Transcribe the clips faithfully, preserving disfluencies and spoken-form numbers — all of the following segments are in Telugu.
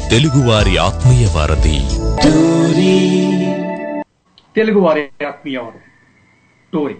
తెలుగువారి ఆత్మీయ వారధి తెలుగువారి ఆత్మీయ వారధి టోరి.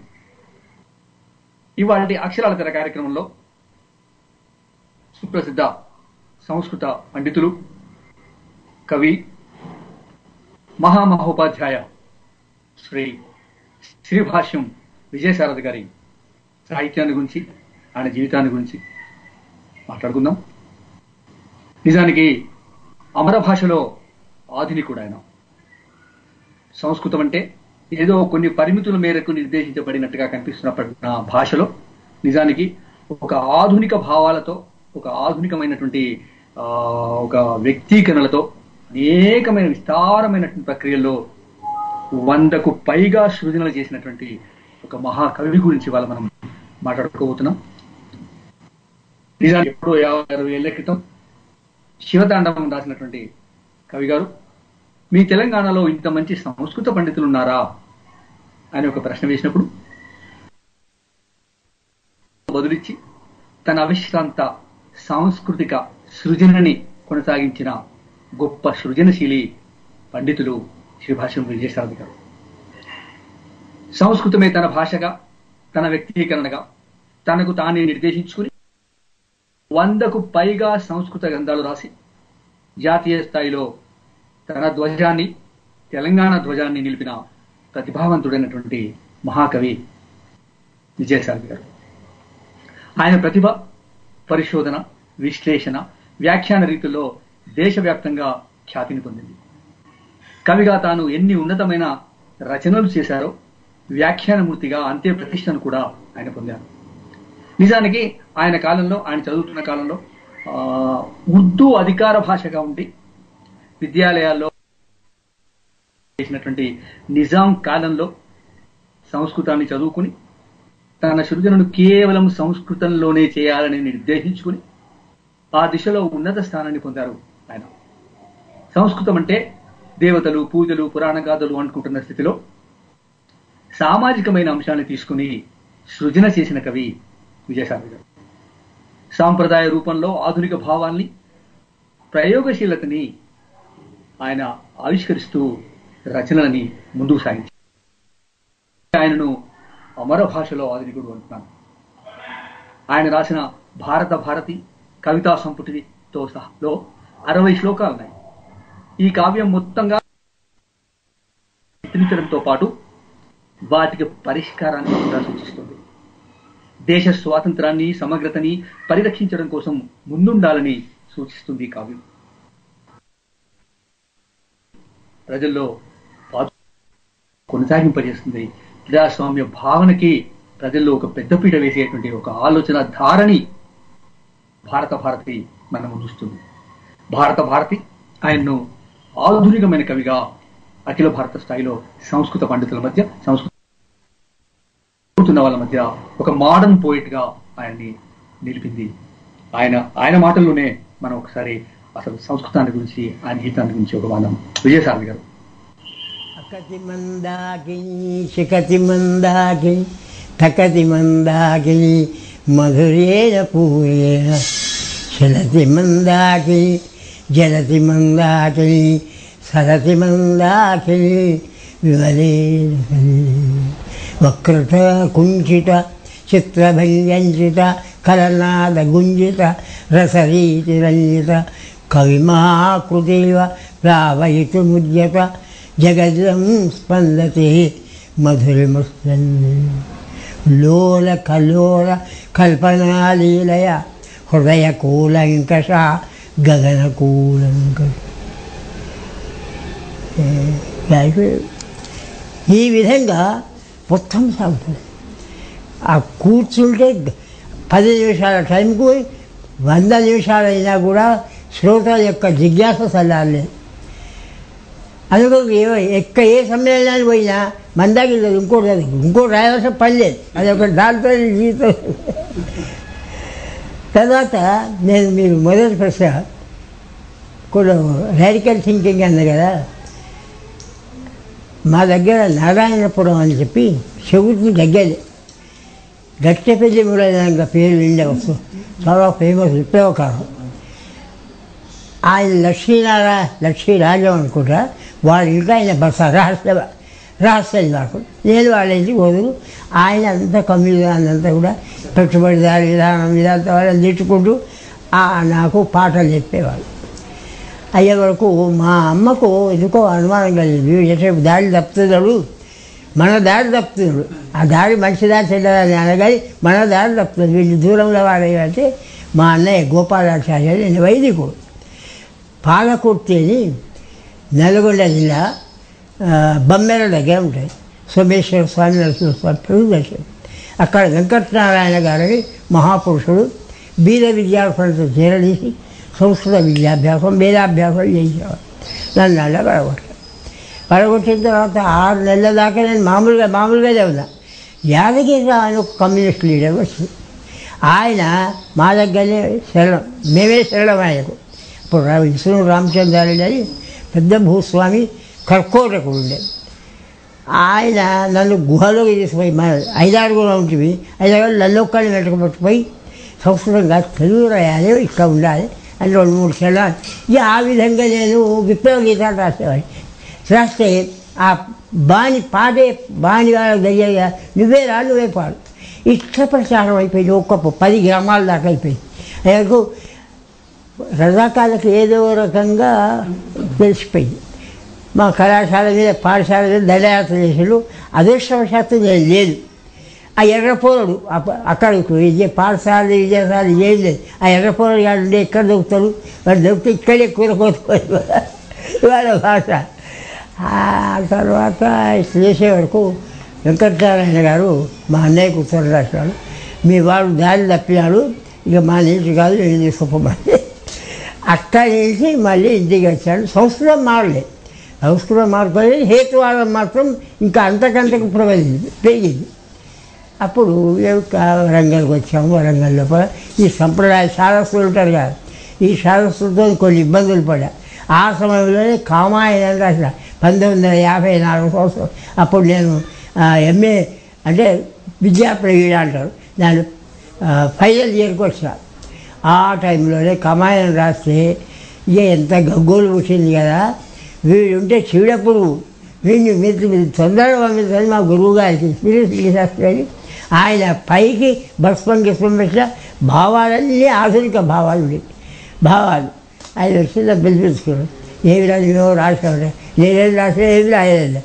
ఇవాళ అక్షరాల తెర కార్యక్రమంలో సుప్రసిద్ధ సంస్కృత పండితులు, కవి, మహామహోపాధ్యాయ శ్రీ శ్రీభాష్యం విజయసారథి గారి సాహిత్యాన్ని గురించి, ఆయన జీవితాన్ని గురించి మాట్లాడుకుందాం. నిజానికి అమర భాషలో ఆధునికుడు ఆయన. సంస్కృతం అంటే ఏదో కొన్ని పరిమితుల మేరకు నిర్దేశించబడినట్టుగా కనిపిస్తున్నప్పటి భాషలో నిజానికి ఒక ఆధునిక భావాలతో, ఒక ఆధునికమైనటువంటి ఒక వ్యక్తీకరణలతో అనేకమైన విస్తారమైనటువంటి ప్రక్రియల్లో వందకు పైగా సృజనలు చేసినటువంటి ఒక మహాకవి గురించి వాళ్ళ మనం మాట్లాడుకోబోతున్నాం. నిజానికి ఎప్పుడో యాభై అరవై ఏళ్ల క్రితం శివతాండవం రాసినటువంటి కవి గారు, మీ తెలంగాణలో ఇంత మంచి సంస్కృత పండితులు ఉన్నారా అని ఒక ప్రశ్న వేసినప్పుడు బదులిచ్చి తన అవిశ్రాంత సాంస్కృతిక సృజనని కొనసాగించిన గొప్ప సృజనశీలి పండితులు శ్రీభాష్యం విజయసారథి గారు. సంస్కృతమే తన భాషగా, తన వ్యక్తీకరణగా తనకు తానే నిర్దేశించుకుని వందకు పైగా సంస్కృత గ్రంథాలు రాసి జాతీయ స్థాయిలో తన ధ్వజాన్ని, తెలంగాణ ధ్వజాన్ని నిలిపిన ప్రతిభావంతుడైనటువంటి మహాకవి విజయసారథి గారు. ఆయన ప్రతిభ, పరిశోధన, విశ్లేషణ, వ్యాఖ్యాన రీతుల్లో దేశవ్యాప్తంగా ఖ్యాతిని పొందింది. కవిగా తాను ఎన్ని ఉన్నతమైన రచనలు చేశారో వ్యాఖ్యానమూర్తిగా అంతే ప్రతిష్టను కూడా ఆయన పొందారు. నిజానికి ఆయన కాలంలో, ఆయన చదువుతున్న కాలంలో ఉర్దూ అధికార భాషగా ఉండి విద్యాలయాల్లో చేసినటువంటి నిజాం కాలంలో సంస్కృతాన్ని చదువుకుని తన సృజనను కేవలం సంస్కృతంలోనే చేయాలని నిర్దేశించుకుని ఆ దిశలో ఉన్నత స్థానాన్ని పొందారు ఆయన. సంస్కృతం అంటే దేవతలు, పూజలు, పురాణ గాథలు అనుకుంటున్న స్థితిలో సామాజికమైన అంశాన్ని తీసుకుని సృజన చేసిన కవి విజయసారథి గారు. సాంప్రదాయ రూపంలో ఆధునిక భావాన్ని, ప్రయోగశీలతని ఆయన ఆవిష్కరిస్తూ రచనలని ముందుకు సాగించారు. ఆయనను అమర భాషలో ఆధునికుడు అంటున్నాను. ఆయన రాసిన భారత భారతి కవితా సంపుటితో సహాలో అరవై శ్లోకాలు ఉన్నాయి. ఈ కావ్యం మొత్తంగా చిత్రించడంతో పాటు వాటికి పరిష్కారాన్ని కూడా సూచిస్తుంది. దేశ స్వాతంత్రాన్ని, సమగ్రతని పరిరక్షించడం కోసం ముందుండాలని సూచిస్తుంది ఈ కావ్యం. ప్రజల్లో కొనసాగింపజేస్తుంది. ప్రజాస్వామ్య భావనకి ప్రజల్లో ఒక పెద్దపీట వేసేటువంటి ఒక ఆలోచన ధారని భారత భారతి మన ముందుస్తుంది. భారత భారతి ఆయన్ను ఆధునికమైన కవిగా అఖిల భారత స్థాయిలో సంస్కృత పండితుల మధ్య, సంస్కృత వాళ్ళ మధ్య ఒక మోడర్న్ పోయిట్ గా ఆయన్ని నిలిపింది. ఆయన ఆయన మాటల్లోనే మనం ఒకసారి అసలు సంస్కృతాన్ని గురించి, ఆయన గీతాన్ని గురించి ఒక వాదం. విజయసారథి గారు. అకతి మందాకిని శిఖతి మందాకిని తకతి మందాకిని మధురేణ పూయేన చలతి మందాకిని జలతి మందాకిని సరతి మందాకిని వివలేన వక్రత కుంచిత చిత్రభంజిత కలనాద గుంజిత రసరీతి రంజిత కవిమహాకృతివ ప్రావయితుముద్యత జగజం స్పందతి మధురిమస్సన్ లోల కలోల కల్పనాలీలయ హృదయ కూలంకష గగన కూలంకష. ఈ విధంగా మొత్తం సాగుతుంది. ఆ కూర్చుంటే పది నిమిషాల టైంకు వంద నిమిషాలైనా కూడా శ్రోతల యొక్క జిజ్ఞాస చల్లారలేదు. అందుకని ఎక్క ఏ సమ్మేళనానికి పోయినా మందాకి ఇంకోటి ఇంకోటి రాయాల్సిన పని లేదు. అది ఒక దాంతో జీవితం. తర్వాత నేను మీరు మొదటి ప్రశ్న కూడా రాడికల్ థింకింగ్ అన్నారు కదా. మా దగ్గర నారాయణపురం అని చెప్పి చెవుడిని దగ్గరే గట్టెపల్లి మురళి పేరు నిండా వస్తుంది. చాలా ఫేమస్ విప్లవకారం. ఆయన లక్ష్మీనారాయణ లక్ష్మీరాజం అనుకుంటా, వాళ్ళ ఇంట్లో ఆయన బస రహస్య రహస్యం నాకు. నేను వాళ్ళ ఇంటికి వదులు ఆయన అంతా కమ్యూనిజాన్నంతా కూడా పెట్టుబడిదారి విధానం ఇదంతా వాళ్ళని తిట్టుకుంటూ నాకు పాటలు చెప్పేవాళ్ళు. అయ్యే వరకు మా అమ్మకు ఎందుకో అనుమానం కలిగింది, ఎసేపు దారి తప్పుతున్నాడు, మన దారి తప్పుతున్నాడు, ఆ దారి మంచిదా చెడ్డదని అనగాని మన దారి తప్పుతుంది, వీళ్ళు దూరంలో వాడేయంటే మా అన్నయ్య గోపాలాచార్య నేను వైదికుడు. పాలకుర్తి అని నల్గొండ జిల్లా బమ్మెర దగ్గర ఉంటాయి, సోమేశ్వర స్వామి నరసింహస్వామి పెరుగు దర్శనం. అక్కడ వెంకటనారాయణ గారని మహాపురుషుడు బీద విద్యార్థులతో చేరదీసి సంస్కృత విద్యాభ్యాసం వేదాభ్యాసం చేసేవాడు. నన్ను అలా పడగొట్టాను. పడగొట్టిన తర్వాత ఆరు నెలల దాకా నేను మామూలుగా మామూలుగానే ఉన్నా. యాదగిరిరావు ఆయన ఒక కమ్యూనిస్ట్ లీడర్ వచ్చింది. ఆయన మా దగ్గరనే శరణం, మేమే శరణం ఆయనకు. ఇప్పుడు విష్ణు రామచంద్రారెడ్డి అని పెద్ద భూస్వామి కర్కోటకుడు ఉండేది. ఆయన నన్ను గుహలోకి తీసుకుపోయి మా ఐదారుగురు ఉంటుంది, ఐదారు నన్ను ఒక్కడిని వెంటకపోయి సంస్కృతంగా తెలుగు రాయాలి, ఇక్కడ ఉండాలి అని రెండు మూడు సెలవు. ఇక ఆ విధంగా నేను విప్లవ గీతాలు రాసేవాడిని. రాస్తే ఆ బాణి పాడే బాణి వాళ్ళకి దగ్గరగా నువ్వే రా నువ్వే పాడు ఇష్ట ప్రచారం అయిపోయింది. ఒక్క పది గ్రామాల దాకా అయిపోయింది. ఆయనకు రజాకాలకు ఏదో రకంగా తెలిసిపోయింది. మా కళాశాల మీద పాఠశాల మీద దండయాత్ర చేసాడు. అదృష్టవశాత్తు నేను లేదు. ఆ ఎర్రపోరడు అక్కడికి విజయ పాఠశాల విజయశాల ఏం లేదు. ఆ ఎర్రపోరడు గారు ఉండే ఎక్కడ దొరుకుతాడు, వాడు దొరికితే ఇక్కడే కూర కోసుకొని వాళ్ళ భాష. ఆ తర్వాత చేసే వరకు వెంకటనారాయణ గారు మా అన్నయ్యకు ఉత్తరం రాశాడు, మీ వాడు దారి తప్పినాడు, ఇక మా నీటి కాదు నేను తీసుకుపోమని. అక్కడి నుంచి మళ్ళీ ఇంటికి వచ్చాడు. సంస్కృతం మారలేదు, సంస్కృతం మారిపోయి హేతువాదం మాత్రం ఇంకా అంతకంతకు ప్రబలింది పెరిగింది. అప్పుడు వరంగల్కి వచ్చాము. వరంగల్ లోపల ఈ సంప్రదాయ సారస్సులు ఉంటారు కదా, ఈ సారస్సులతో కొన్ని ఇబ్బందులు పడ్డా. ఆ సమయంలోనే కామాయన రాసిన పంతొమ్మిది వందల యాభై నాలుగు సంవత్సరం. అప్పుడు నేను ఎంఏ అంటే విద్యా ప్రవీణ అంటారు, నేను ఫైనల్ ఇయర్కి వచ్చిన. ఆ టైంలోనే కమాయన రాస్తే ఇక ఎంత గగ్గోలు పుట్టింది కదా, వీడు ఉంటే చీడప్పుడు వీడిని మీరు మీరు తొందరగా పంపించని మా గురువు గారికి స్పిరిచువల్ శాస్త్రి, ఆయన పైకి భస్మం గిస్మం పెట్టిన భావాలన్నీ ఆధునిక భావాలు ఉండేవి. భావాలు ఆయన వచ్చిందా పిలిపించుకున్నాడు, ఏమి రాదు మేము రాసాడు, నేనేం రాసినా ఏమి రాయలేదు,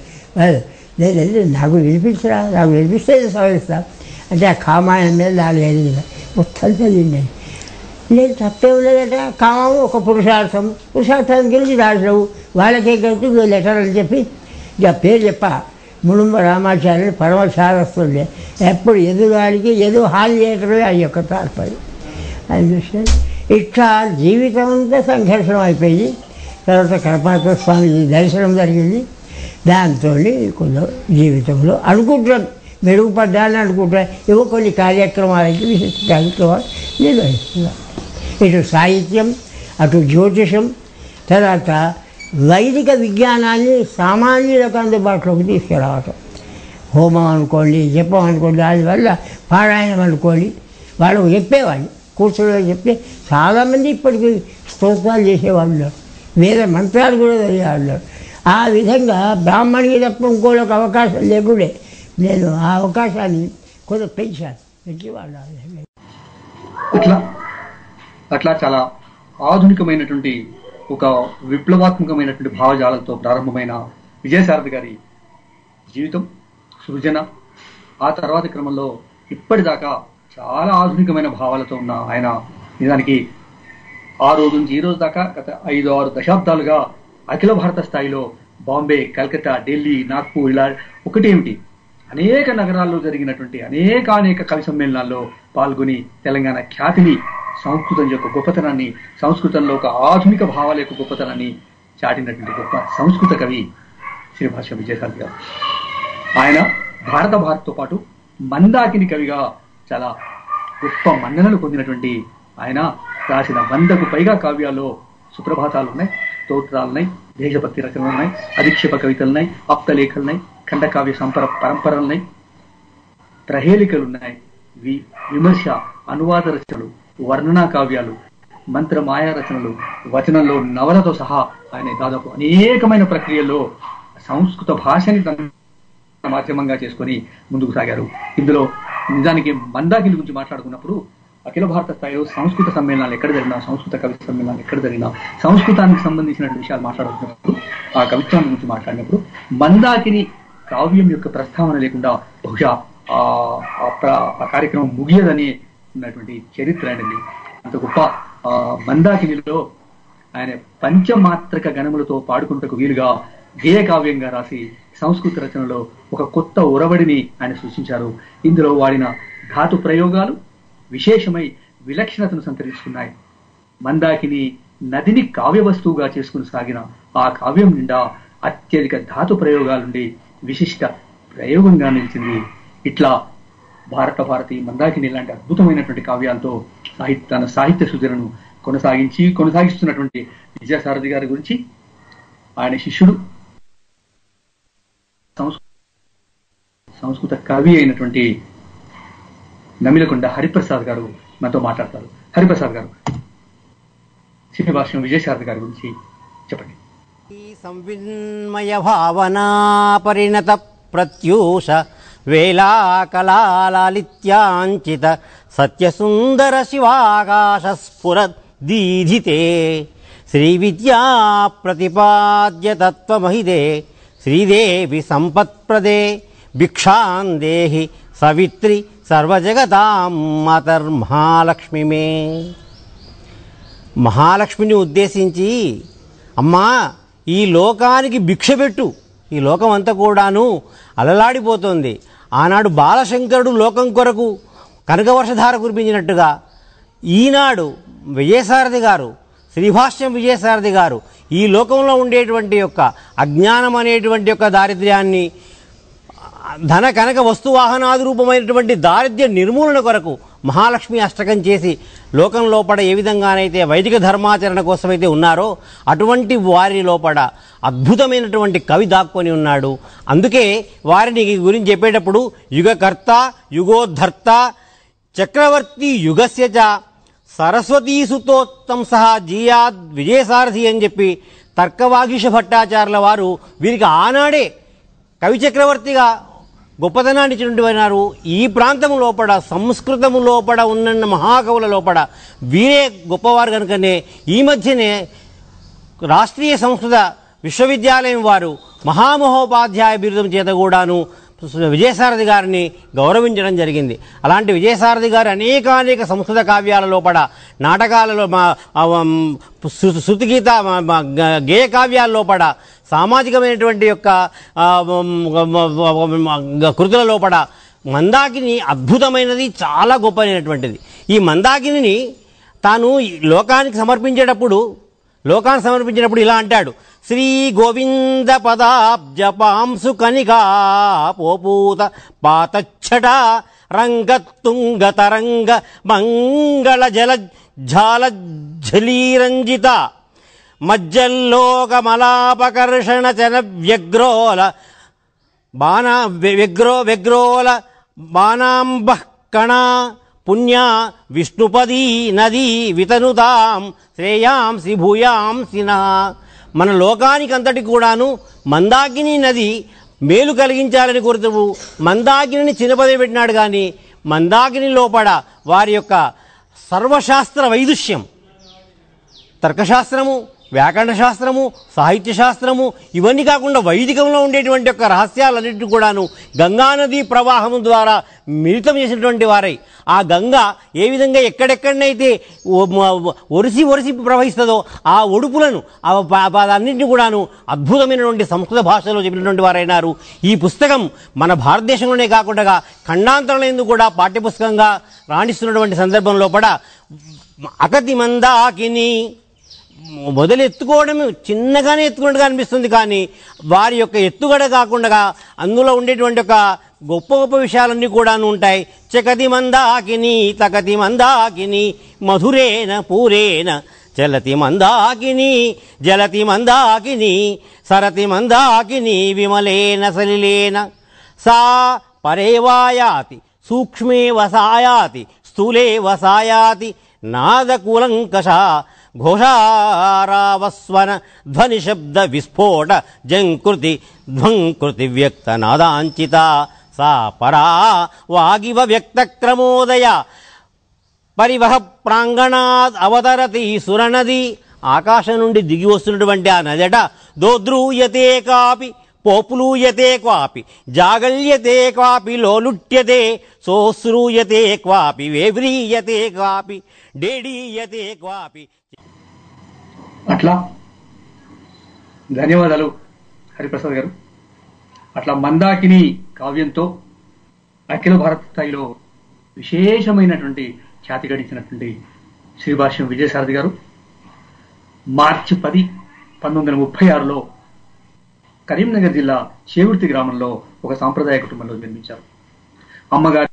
నేను నాకు వినిపించరా, నాకు వినిపిస్తే సవరిస్తా అంటే ఆ కామాయన మీద నాలుగైదు మీద మొత్తం చదివింది. నేను తప్పే ఉన్నదట, కామము ఒక పురుషార్థం, పురుషార్థాన్ని గెలిచి రాసినావు వాళ్ళకే కలిసి లెటర్ అని చెప్పి ఇక పేరు చెప్ప ముడుంబ రామాచార్యుడు పరమశారస్తుండే. ఎప్పుడు ఎదురువాడికి ఎదు హాని చేయటమే ఆ యొక్క తాత్పర్యం అని చూసాను. ఇట్లా జీవితం అంతా సంఘర్షణ అయిపోయింది. తర్వాత కరపాత్ర స్వామి దర్శనం జరిగింది. దాంతో కొంచెం జీవితంలో అనుకుంటున్నాను మెరుగుపడ్డాలని అనుకుంటున్నాను. ఏవో కొన్ని కార్యక్రమాలకి విశిష్ట కార్యక్రమాలు నిర్వహిస్తున్నాను. ఇటు సాహిత్యం, అటు జ్యోతిషం, తర్వాత వైదిక విజ్ఞానాన్ని సామాన్యులకు అందుబాటులోకి తీసుకురావటం. హోమం అనుకోండి, జపం అనుకోండి, దానివల్ల పారాయణం అనుకోండి, వాళ్ళకు చెప్పేవాళ్ళు కూర్చోలో చెప్తే చాలామంది ఇప్పటికీ స్తోత్రాలు చేసేవాళ్ళు, వేరే మంత్రాలు కూడా తెలియవాళ్ళు. ఆ విధంగా బ్రాహ్మణికి తప్ప ఇంకోళ్ళకి అవకాశం లేకుండే నేను ఆ అవకాశాన్ని కొంచెం పెంచాను, పెంచి వాళ్ళు ఆ విధంగా అట్లా అట్లా చాలా ఆధునికమైనటువంటి ఒక విప్లవాత్మకమైనటువంటి భావజాలంతో ప్రారంభమైన విజయసారథి గారి జీవితం, సృజన, ఆ తర్వాతి క్రమంలో ఇప్పటిదాకా చాలా ఆధునికమైన భావాలతో ఉన్న ఆయన నిజానికి ఆ రోజు నుంచి ఈ రోజు దాకా గత ఐదు ఆరు దశాబ్దాలుగా అఖిల భారత స్థాయిలో బాంబే, కలకత్తా, ఢిల్లీ, నాగ్పూర్ ఇలా ఒకటేమిటి అనేక నగరాల్లో జరిగినటువంటి అనేక అనేక కవి సమ్మేళనాల్లో పాల్గొని తెలంగాణ ఖ్యాతిని, సంస్కృతం యొక్క గొప్పతనాన్ని, సంస్కృతంలో ఒక ఆధునిక భావాల యొక్క గొప్పతనాన్ని చాటినటువంటి గొప్ప సంస్కృత కవి శ్రీభాష్యం విజయసారథి గారు. ఆయన భారత భారత్తో పాటు మందాకిని కవిగా చాలా గొప్ప మన్ననలు పొందినటువంటి ఆయన రాసిన వందకు పైగా కావ్యాల్లో సుప్రభాతాలు ఉన్నాయి, స్తోత్రాలున్నాయి, దేశభక్తి రచనలు ఉన్నాయి, అధిక్షేప కవితలున్నాయి, ఆప్తలేఖలున్నాయి, ఖండకావ్య సంపర పరంపరలున్నాయి, ప్రహేళికలున్నాయి, వి విమర్శ, అనువాద రచనలు, వర్ణనా కావ్యాలు, మంత్ర మాయా రచనలు, వచనంలో నవలతో సహా ఆయన దాదాపు అనేకమైన ప్రక్రియల్లో సంస్కృత భాషని తన మాధ్యమంగా చేసుకొని ముందుకు సాగారు. ఇందులో నిజానికి మందాకిని గురించి మాట్లాడుకున్నప్పుడు అఖిల భారత స్థాయిలో సంస్కృత సమ్మేళనాలు ఎక్కడ జరిగినా, సంస్కృత కవి సమ్మేళనాలు ఎక్కడ జరిగినా, సంస్కృతానికి సంబంధించిన విషయాలు మాట్లాడుతున్నప్పుడు, ఆ కవిత్వాన్ని గురించి మాట్లాడినప్పుడు మందాకిని కావ్యం యొక్క ప్రస్తావన లేకుండా బహుశా ఆ కార్యక్రమం ముగియదని ఉన్నటువంటి చరిత్ర అనేది. అంత గొప్ప మందాకినిలో ఆయన పంచమాత్రక గణములతో పాడుకుంటకు వీలుగా గేయ కావ్యంగా రాసి సంస్కృత రచనలో ఒక కొత్త ఒరవడిని ఆయన సృష్టించారు. ఇందులో వాడిన ధాతు ప్రయోగాలు విశేషమై విలక్షణతను సంతరించుకున్నాయి. మందాకిని నదిని కావ్య వస్తువుగా చేసుకుని సాగిన ఆ కావ్యం నిండా అత్యధిక ధాతు ప్రయోగాలుండి విశిష్ట ప్రయోగంగా నిలిచింది. ఇట్లా భారత భారతి మందాకిని లాంటి అద్భుతమైనటువంటి కావ్యాలతో సాహిత్య తన సాహిత్య సృజనను కొనసాగించి కొనసాగిస్తున్నటువంటి విజయసారథి గారి గురించి ఆయన శిష్యుడు సంస్కృత కవి అయినటువంటి నమిలకొండ హరిప్రసాద్ గారు మనతో మాట్లాడతారు. హరిప్రసాద్ గారు, శ్రీభాష్యం విజయసారథి గారి గురించి చెప్పండి. సంవిన్మయ భావనా పరిణత ప్రత్యూష వేలా కళాలాలిత్యాంచిత సత్యసుందర శివాకాశ స్ఫురద్దీధితే శ్రీ విద్యా ప్రతిపాద్య తత్వమహిదే శ్రీదేవి సంపత్ప్రదే భిక్షాం దేహి సవిత్రి సర్వజగతాం మాతర్మహాలక్ష్మి మే. మహాలక్ష్మిని ఉద్దేశించి, అమ్మా ఈ లోకానికి భిక్ష పెట్టు, ఈ లోకం అంతా కూడాను అలలాడిపోతుంది. ఆనాడు బాలశంకరుడు లోకం కొరకు కనకవర్షధార కురిపించినట్టుగా ఈనాడు విజయసారథి గారు, శ్రీభాష్యం విజయసారథి గారు ఈ లోకంలో ఉండేటువంటి యొక్క అజ్ఞానం అనేటువంటి యొక్క దారిద్ర్యాన్ని, ధన కనక వస్తువాహనాది రూపమైనటువంటి దారిద్ర్య నిర్మూలన కొరకు మహాలక్ష్మి అష్టకం చేసి లోకం లోపల ఏ విధంగానైతే వైదిక ధర్మాచరణ కోసమైతే ఉన్నారో అటువంటి వారి లోపల అద్భుతమైనటువంటి కవి దాక్కొని ఉన్నాడు. అందుకే వారిని గురించి చెప్పేటప్పుడు యుగకర్త యుగోద్ధర్త చక్రవర్తి యుగస్య చ సరస్వతీ సుతోత్తం సహా జీయాద్ విజయసారథి అని చెప్పి తర్కవాగీష భట్టాచార్యుల వారు వీరికి ఆనాడే కవి చక్రవర్తిగా గొప్పతనాన్ని ఇచ్చినటువంటి. ఈ ప్రాంతం లోపల సంస్కృతము లోపల ఉన్న మహాకవుల లోపల వీరే గొప్పవారు కనుకనే ఈ మధ్యనే రాష్ట్రీయ సంస్కృత విశ్వవిద్యాలయం వారు మహామహోపాధ్యాయ బిరుదం చేత కూడాను విజయసారథి గారిని గౌరవించడం జరిగింది. అలాంటి విజయసారథి గారు అనేకానేక సంస్కృత కావ్యాల లోపల, నాటకాలలో, శృతిగీత గేయ కావ్యాల లోపల, సామాజికమైనటువంటి యొక్క కృతుల లోపల మందాకిని అద్భుతమైనది, చాలా గొప్పమైనటువంటిది. ఈ మందాకిని తాను లోకానికి సమర్పించేటప్పుడు లోకాన్ని సమర్పించినప్పుడు ఇలా అంటాడు: శ్రీ గోవింద పదాబ్జపాంసు కనికా పోపూత పాతచ్చట రంగతుంగ తరంగ మంగళ జల ఝాల ఝలీరంజిత మజ్జల్లోకమలాపకర్షణ చన వ్యగ్రోల బాణ వ్యగ్రో వ్యగ్రోల బాణాంబః కణ పుణ్య విష్ణుపదీ నదీ వితనుతాం శ్రేయాంసి భూయాంసిన. మన లోకానికంతటి కూడాను మందాకిని నది మేలు కలిగించాలని కోరుతూ మందాకిని చిన్నపదే పెట్టినాడు. కానీ మందాకిని లోపల వారి యొక్క సర్వశాస్త్ర వైదుష్యం, తర్కశాస్త్రము, వ్యాకరణ శాస్త్రము, సాహిత్య శాస్త్రము, ఇవన్నీ కాకుండా వైదికంలో ఉండేటువంటి యొక్క రహస్యాలన్నింటినీ కూడాను గంగానదీ ప్రవాహము ద్వారా మిళితం చేసినటువంటి వారై, ఆ గంగ ఏ విధంగా ఎక్కడెక్కడనైతే ఒరిసి ఒరిసి ప్రవహిస్తుందో ఆ ఒడుపులను అన్నింటినీ కూడాను అద్భుతమైనటువంటి సంస్కృత భాషలో చెప్పినటువంటి వారైనారు. ఈ పుస్తకం మన భారతదేశంలోనే కాకుండా ఖండాంతరంలో కూడా పాఠ్యపుస్తకంగా రాణిస్తున్నటువంటి సందర్భం లోపల అకతి మందాకిని మొదలెత్తుకోవడం చిన్నగానే ఎత్తుకున్నట్టుగా అనిపిస్తుంది. కానీ వారి యొక్క ఎత్తుగడ కాకుండా అందులో ఉండేటువంటి ఒక గొప్ప గొప్ప విషయాలన్నీ కూడాను ఉంటాయి. చకతి మందాకిని తకతి మందాకిని మధురేన పూరేన చలతి మందాకిని జలతి మందాకిని సరతి మందాకిని విమలేన సలిలేన సా పరేవాయాతి సూక్ష్మే వసాయాతి స్థూలే వసాయాతి నాదకూలంకష ఘోషారావస్వన ధ్వని శబ్ద విస్ఫోట జంకృతి ధ్వంకృతి వ్యక్త నాదాంచిత సా పరా వాగివ వ్యక్త క్రమోదయ పరివహ ప్రాంగణాద్ అవతరతి సురనది. ఆకాశం నుండి దిగి వస్తున్నటువంటి ఆ నదట దోద్రూయతే కాపి పోపులూయతే క్వాపి జాగల్యతే క్వాపి లోలుట్యతే సోశ్రూయతే క్వాపి వేవ్రీయతే క్వాపి డేడీయతే క్వాపి. అట్లా ధన్యవాదాలు హరిప్రసాద్ గారు. అట్లా మందాకిని కావ్యంతో అఖిల భారత స్థాయిలో విశేషమైనటువంటి ఖ్యాతి గడించినటువంటి శ్రీభాష్యం విజయసారథి గారు మార్చి పది పంతొమ్మిది వందల ముప్పై ఆరులో కరీంనగర్ జిల్లా చేగుర్తి గ్రామంలో ఒక సాంప్రదాయ కుటుంబంలో జన్మించారు. అమ్మగారు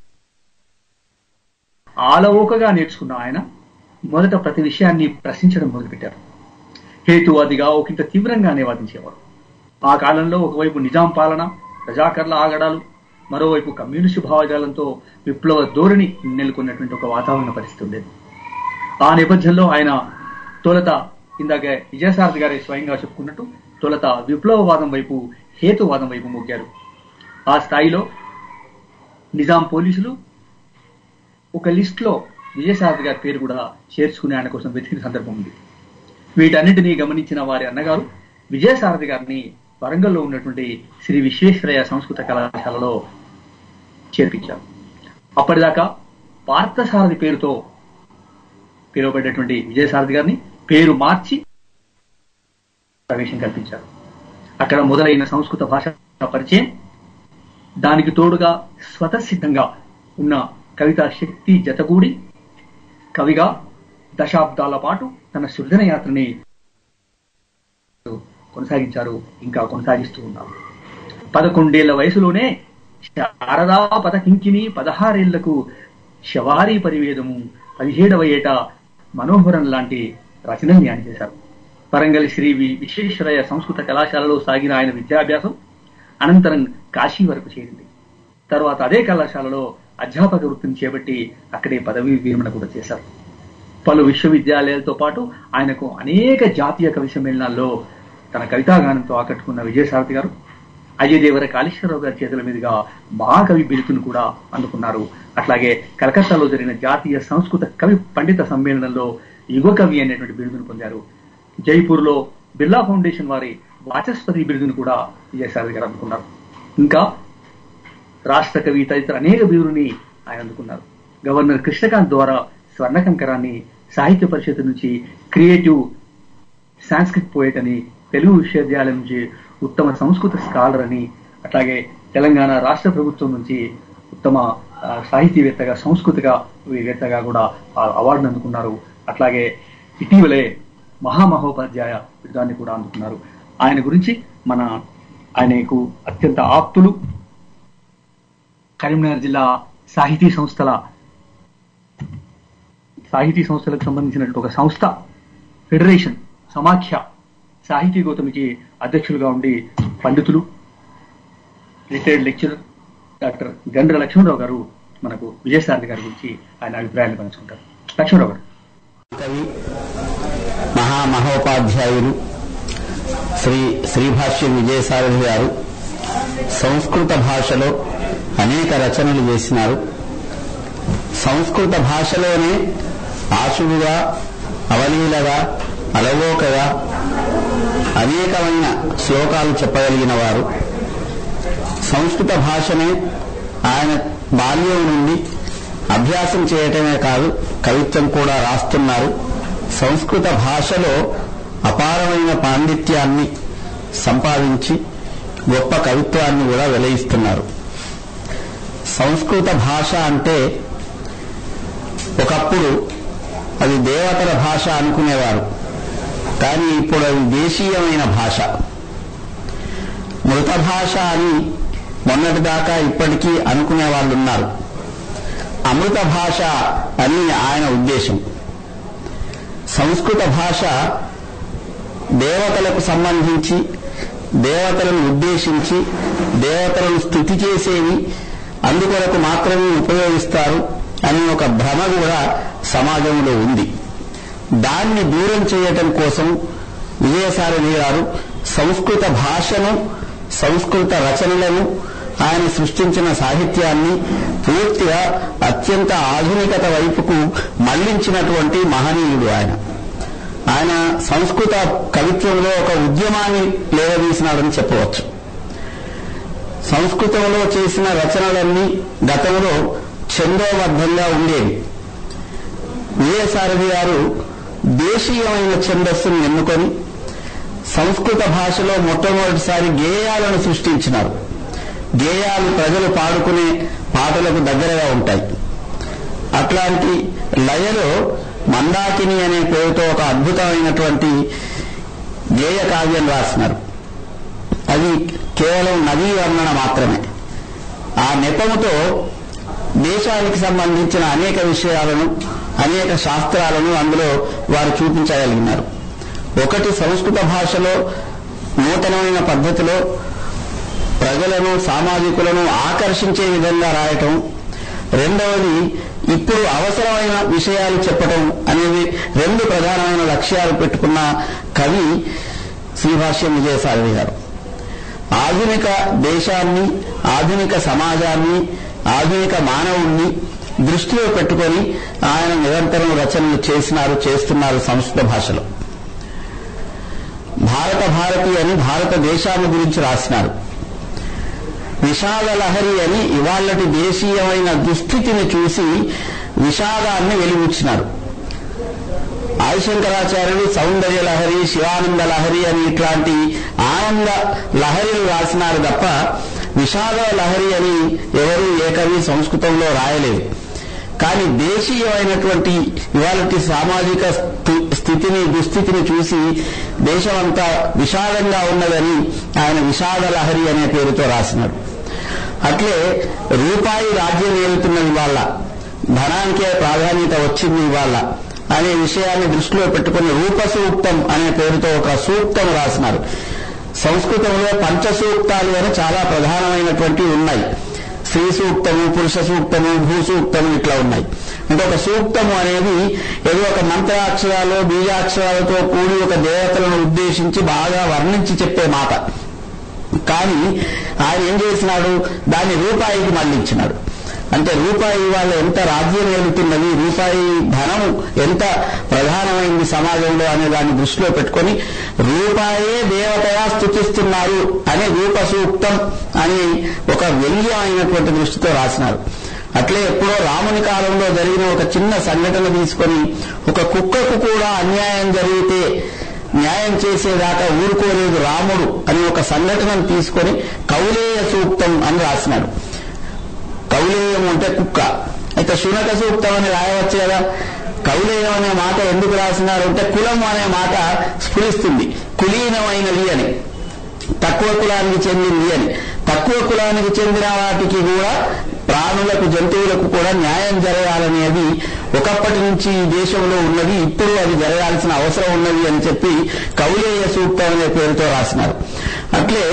ఆలవోకగా నేర్చుకున్న ఆయన మొదట ప్రతి విషయాన్ని ప్రశ్నించడం మొదలుపెట్టారు. హేతువాదిగా ఒకంత తీవ్రంగానే వాదించేవారు. ఆ కాలంలో ఒకవైపు నిజాం పాలన, రజాకర్ల ఆగడాలు, మరోవైపు కమ్యూనిస్టు భావజాలంతో విప్లవ ధోరణి నెలకొన్నటువంటి ఒక వాతావరణ పరిస్థితి ఉండేది. ఆ నేపథ్యంలో ఆయన తొలత ఇందాక విజయసారథి గారి స్వయంగా చెప్పుకున్నట్టు తొలత విప్లవవాదం వైపు, హేతువాదం వైపు మొగ్గారు. ఆ స్థాయిలో నిజాం పోలీసులు ఒక లిస్ట్ లో విజయసారథి గారి పేరు కూడా చేర్చుకునే ఆయన కోసం వెతికిన సందర్భం ఉంది. వీటన్నిటినీ గమనించిన వారి అన్నగారు విజయసారథి గారిని వరంగల్లో ఉన్నటువంటి శ్రీ విశ్వేశ్వరయ్య సంస్కృత కళాశాలలో చేర్పించారు. అప్పటిదాకా పార్థసారథి పేరుతో పిలువబడేటువంటి విజయసారథి గారిని పేరు మార్చి ప్రవేశం కల్పించారు. అక్కడ మొదలైన సంస్కృత భాష పరిచయం, దానికి తోడుగా స్వతసిద్ధంగా ఉన్న కవితా శక్తి జతగూడి కవిగా దశాబ్దాల పాటు తన సృజన యాత్రని కొనసాగించారు, ఇంకా కొనసాగిస్తూ ఉన్నారు. పదకొండేళ్ల వయసులోనే శారదా పదకింకిని, పదహారేళ్లకు శవారీ పరివేదము, పదిహేడవ ఏట మనోహరం లాంటి రచనల్ని ఆయన చేశారు. వరంగల్ శ్రీ విశ్వేశ్వరయ్య సంస్కృత కళాశాలలో సాగిన ఆయన విద్యాభ్యాసం అనంతరం కాశీ వరకు చేరింది. తర్వాత అదే కళాశాలలో అధ్యాపక వృత్తిని చేపట్టి అక్కడే పదవీ విరమణ కూడా చేశారు. పలు విశ్వవిద్యాలయాలతో పాటు ఆయనకు అనేక జాతీయ కవి సమ్మేళనాల్లో తన కవితాగానంతో ఆకట్టుకున్న విజయసారథి గారు అజయదేవర కాళేశ్వరరావు గారి చేతుల మీదుగా మహాకవి బిరుదును కూడా అందుకున్నారు. అట్లాగే కలకత్తాలో జరిగిన జాతీయ సంస్కృత కవి పండిత సమ్మేళనంలో యుగ కవి అనేటువంటి బిరుదును పొందారు. జైపూర్ లో బిర్లా ఫౌండేషన్ వారి వాచస్పతి బిరుదును కూడా విజయసారథి గారు అందుకున్నారు. ఇంకా రాష్ట్ర కవి తదితర అనేక బిరుదుని ఆయన అందుకున్నారు. గవర్నర్ కృష్ణకాంత్ ద్వారా స్వర్ణ కంకరాన్ని, సాహిత్య పరిషత్ నుంచి క్రియేటివ్ సాంస్క్రిట్ పోయట్ అని, తెలుగు విశ్వవిద్యాలయం నుంచి ఉత్తమ సంస్కృత స్కాలర్ అని, అట్లాగే తెలంగాణ రాష్ట్ర ప్రభుత్వం నుంచి ఉత్తమ సాహితీవేత్తగా, సంస్కృతిగా వేత్తగా కూడా అవార్డును అందుకున్నారు. అట్లాగే ఇటీవలే మహామహోపాధ్యాయ బిరుదాన్ని కూడా అందుకున్నారు. ఆయన గురించి మన ఆయనకు అత్యంత ఆప్తులు, కరీంనగర్ జిల్లా సాహితీ సంస్థల సాహితీ సంస్థలకు సంబంధించినటువంటి ఒక సంస్థ ఫెడరేషన్ సమాఖ్య సాహితీ గౌతమికి అధ్యక్షులుగా ఉండి పండితులు, retired lecturer doctor Gandra Lakshmanarao గారు మనకు విజయసారథి గారి గురించి ఆయన అభిప్రాయాలు పంచుకుంటారు. లక్ష్మణరావు గారు. కవి, మహామహోపాధ్యాయులు శ్రీ శ్రీభాష్యం విజయసారథి గారు సంస్కృత భాషలో అనేక రచనలు చేసినారు. సంస్కృత భాషలోనే ఆశువుగా, అవలీలగా, అలవోకగా అనేకమైన శ్లోకాలు చెప్పగలిగిన వారు. సంస్కృత భాషనే ఆయన బాల్యం నుండి అభ్యాసం చేయటమే కాదు, కవిత్వం కూడా రాస్తున్నారు. సంస్కృత భాషలో అపారమైన పాండిత్యాన్ని సంపాదించి గొప్ప కవిత్వాన్ని కూడా వెలయిస్తున్నారు. సంస్కృత భాష అంటే ఒకప్పుడు అది దేవతల భాష అనుకునేవారు, కానీ ఇప్పుడు అది దేశీయమైన భాష. మృత భాష అని మొన్నటిదాకా ఇప్పటికీ అనుకునే వాళ్ళు ఉన్నారు. అమృత భాష అని ఆయన ఉద్దేశం. సంస్కృత భాష దేవతలకు సంబంధించి, దేవతలను ఉద్దేశించి, దేవతలను స్తుతి చేసేవి అందుకొరకు మాత్రమే ఉపయోగిస్తారు అని ఒక భ్రమ కూడా సమాజంలో ఉంది. దాన్ని దూరం చేయటం కోసం విజయసారథి గారు సంస్కృత భాషను, సంస్కృత రచనలను, ఆయన సృష్టించిన సాహిత్యాన్ని పూర్తిగా అత్యంత ఆధునికత వైపుకు మళ్లించినటువంటి మహనీయుడు ఆయన. ఆయన సంస్కృత కవిత్వంలో ఒక ఉద్యమాన్ని లేవదీసినాడని చెప్పవచ్చు. సంస్కృతంలో చేసిన రచనలన్నీ గతంలో ఛందోబద్ధంగా ఉండేవి. విజయసారథి గారు దేశీయమైన ఛందస్సును ఎన్నుకొని సంస్కృత భాషలో మొట్టమొదటిసారి గేయాలను సృష్టించినారు. గేయాలు ప్రజలు పాడుకునే పాటలకు దగ్గరగా ఉంటాయి. అట్లాంటి లయలో మందాకిని అనే పేరుతో ఒక అద్భుతమైనటువంటి గేయ కావ్యం రాసినారు. అది కేవలం నదీ వర్ణన మాత్రమే. ఆ నెపముతో దేశానికి సంబంధించిన అనేక విషయాలను, అనేక శాస్త్రాలను అందులో వారు చూపించగలిగినారు. ఒకటి, సంస్కృత భాషలో నూతనమైన పద్ధతిలో ప్రజలను, సామాజికులను ఆకర్షించే విధంగా రాయటం. రెండవది, ఇప్పుడు అవసరమైన విషయాలు చెప్పటం అనేవి రెండు ప్రధానమైన లక్ష్యాలు పెట్టుకున్న కవి శ్రీభాష్యం విజయసారథి గారు. ఆధునిక దేశాన్ని, ఆధునిక సమాజాన్ని, ఆధునిక మానవుణ్ణి దృష్టిలో పెట్టుకొని ఆయన నిరంతరం రచనలు చేసినారు, చేస్తున్నారు సంస్కృత భాషలో. భారత భారతి అని భారతదేశాన్ని గురించి రాసినారు. విషాద లహరి అని ఇవాళ్లటి దేశీయమైన దుస్థితిని చూసి విషాదాన్ని వెలిబుచ్చినారు. ఆదిశంకరాచార్యులు సౌందర్య లహరి, శివానంద లహరి అని ఇట్లాంటి ఆనంద లహరిలు రాసినారు తప్ప విషాద లహరి అని ఎవరు ఏ కవి సంస్కృతంలో రాయలేదు. కానీ దేశీయమైనటువంటి ఇవాళటి సామాజిక స్థితిని, దుస్థితిని చూసి దేశమంతా విషాదంగా ఉన్నదని ఆయన విషాద లహరి అనే పేరుతో రాసినాడు. అట్లే రూపాయి రాజ్యం ఏలుతున్నది ఇవాళ, ధనానికే ప్రాధాన్యత వచ్చింది ఇవాళ అనే విషయాన్ని దృష్టిలో పెట్టుకుని రూప సూక్తం అనే పేరుతో ఒక సూక్తం రాసినారు. సంస్కృతంలో పంచ సూక్తాలు అని చాలా ప్రధానమైనటువంటివి ఉన్నాయి. స్త్రీ సూక్తము, పురుష సూక్తము, భూ సూక్తము ఇట్లా ఉన్నాయి. అంటే ఒక సూక్తము అనేది ఏదో ఒక మంత్రాక్షరాలు, బీజాక్షరాలతో కూడి ఒక దేవతలను ఉద్దేశించి బాగా వర్ణించి చెప్పే మాట. కానీ ఆయన ఏం చేసినాడు, దాన్ని రూపాయికి మళ్లించినాడు. అంటే రూపాయి వాళ్ళు ఎంత రాజ్యం ఏలుతున్నది, రూపాయి ధనం ఎంత ప్రధానమైంది సమాజంలో అనే దాన్ని దృష్టిలో పెట్టుకొని రూపాయే దేవతగా స్తుతిస్తున్నారు అనే రూప సూక్తం అని ఒక వ్యంగ్యమైనటువంటి దృష్టితో రాసినారు. అట్లే ఎప్పుడో రాముని కాలంలో జరిగిన ఒక చిన్న సంఘటన తీసుకొని ఒక కుక్కకు కూడా అన్యాయం జరిగితే న్యాయం చేసేదాకా ఊరుకోలేదు రాముడు అని ఒక సంఘటనను తీసుకొని కౌలేయ సూక్తం అని రాసినాడు. కౌలేయం అంటే కుక్క, అయితే శునక సూక్తం అని రాయవచ్చు కదా. కౌలేయం అనే మాట ఎందుకు రాసినారు అంటే కులం అనే మాట స్ఫురిస్తుంది. కులీనమైనది అని, తక్కువ కులానికి చెందింది అని. తక్కువ కులానికి చెందిన వాటికి కూడా, ప్రాణులకు, జంతువులకు కూడా న్యాయం జరగాలనేది ఒకప్పటి నుంచి ఈ దేశంలో ఉన్నది, ఇప్పుడు అది జరగాల్సిన అవసరం ఉన్నది అని చెప్పి కౌలేయ సూక్తం అనే పేరుతో రాసినారు. అట్లే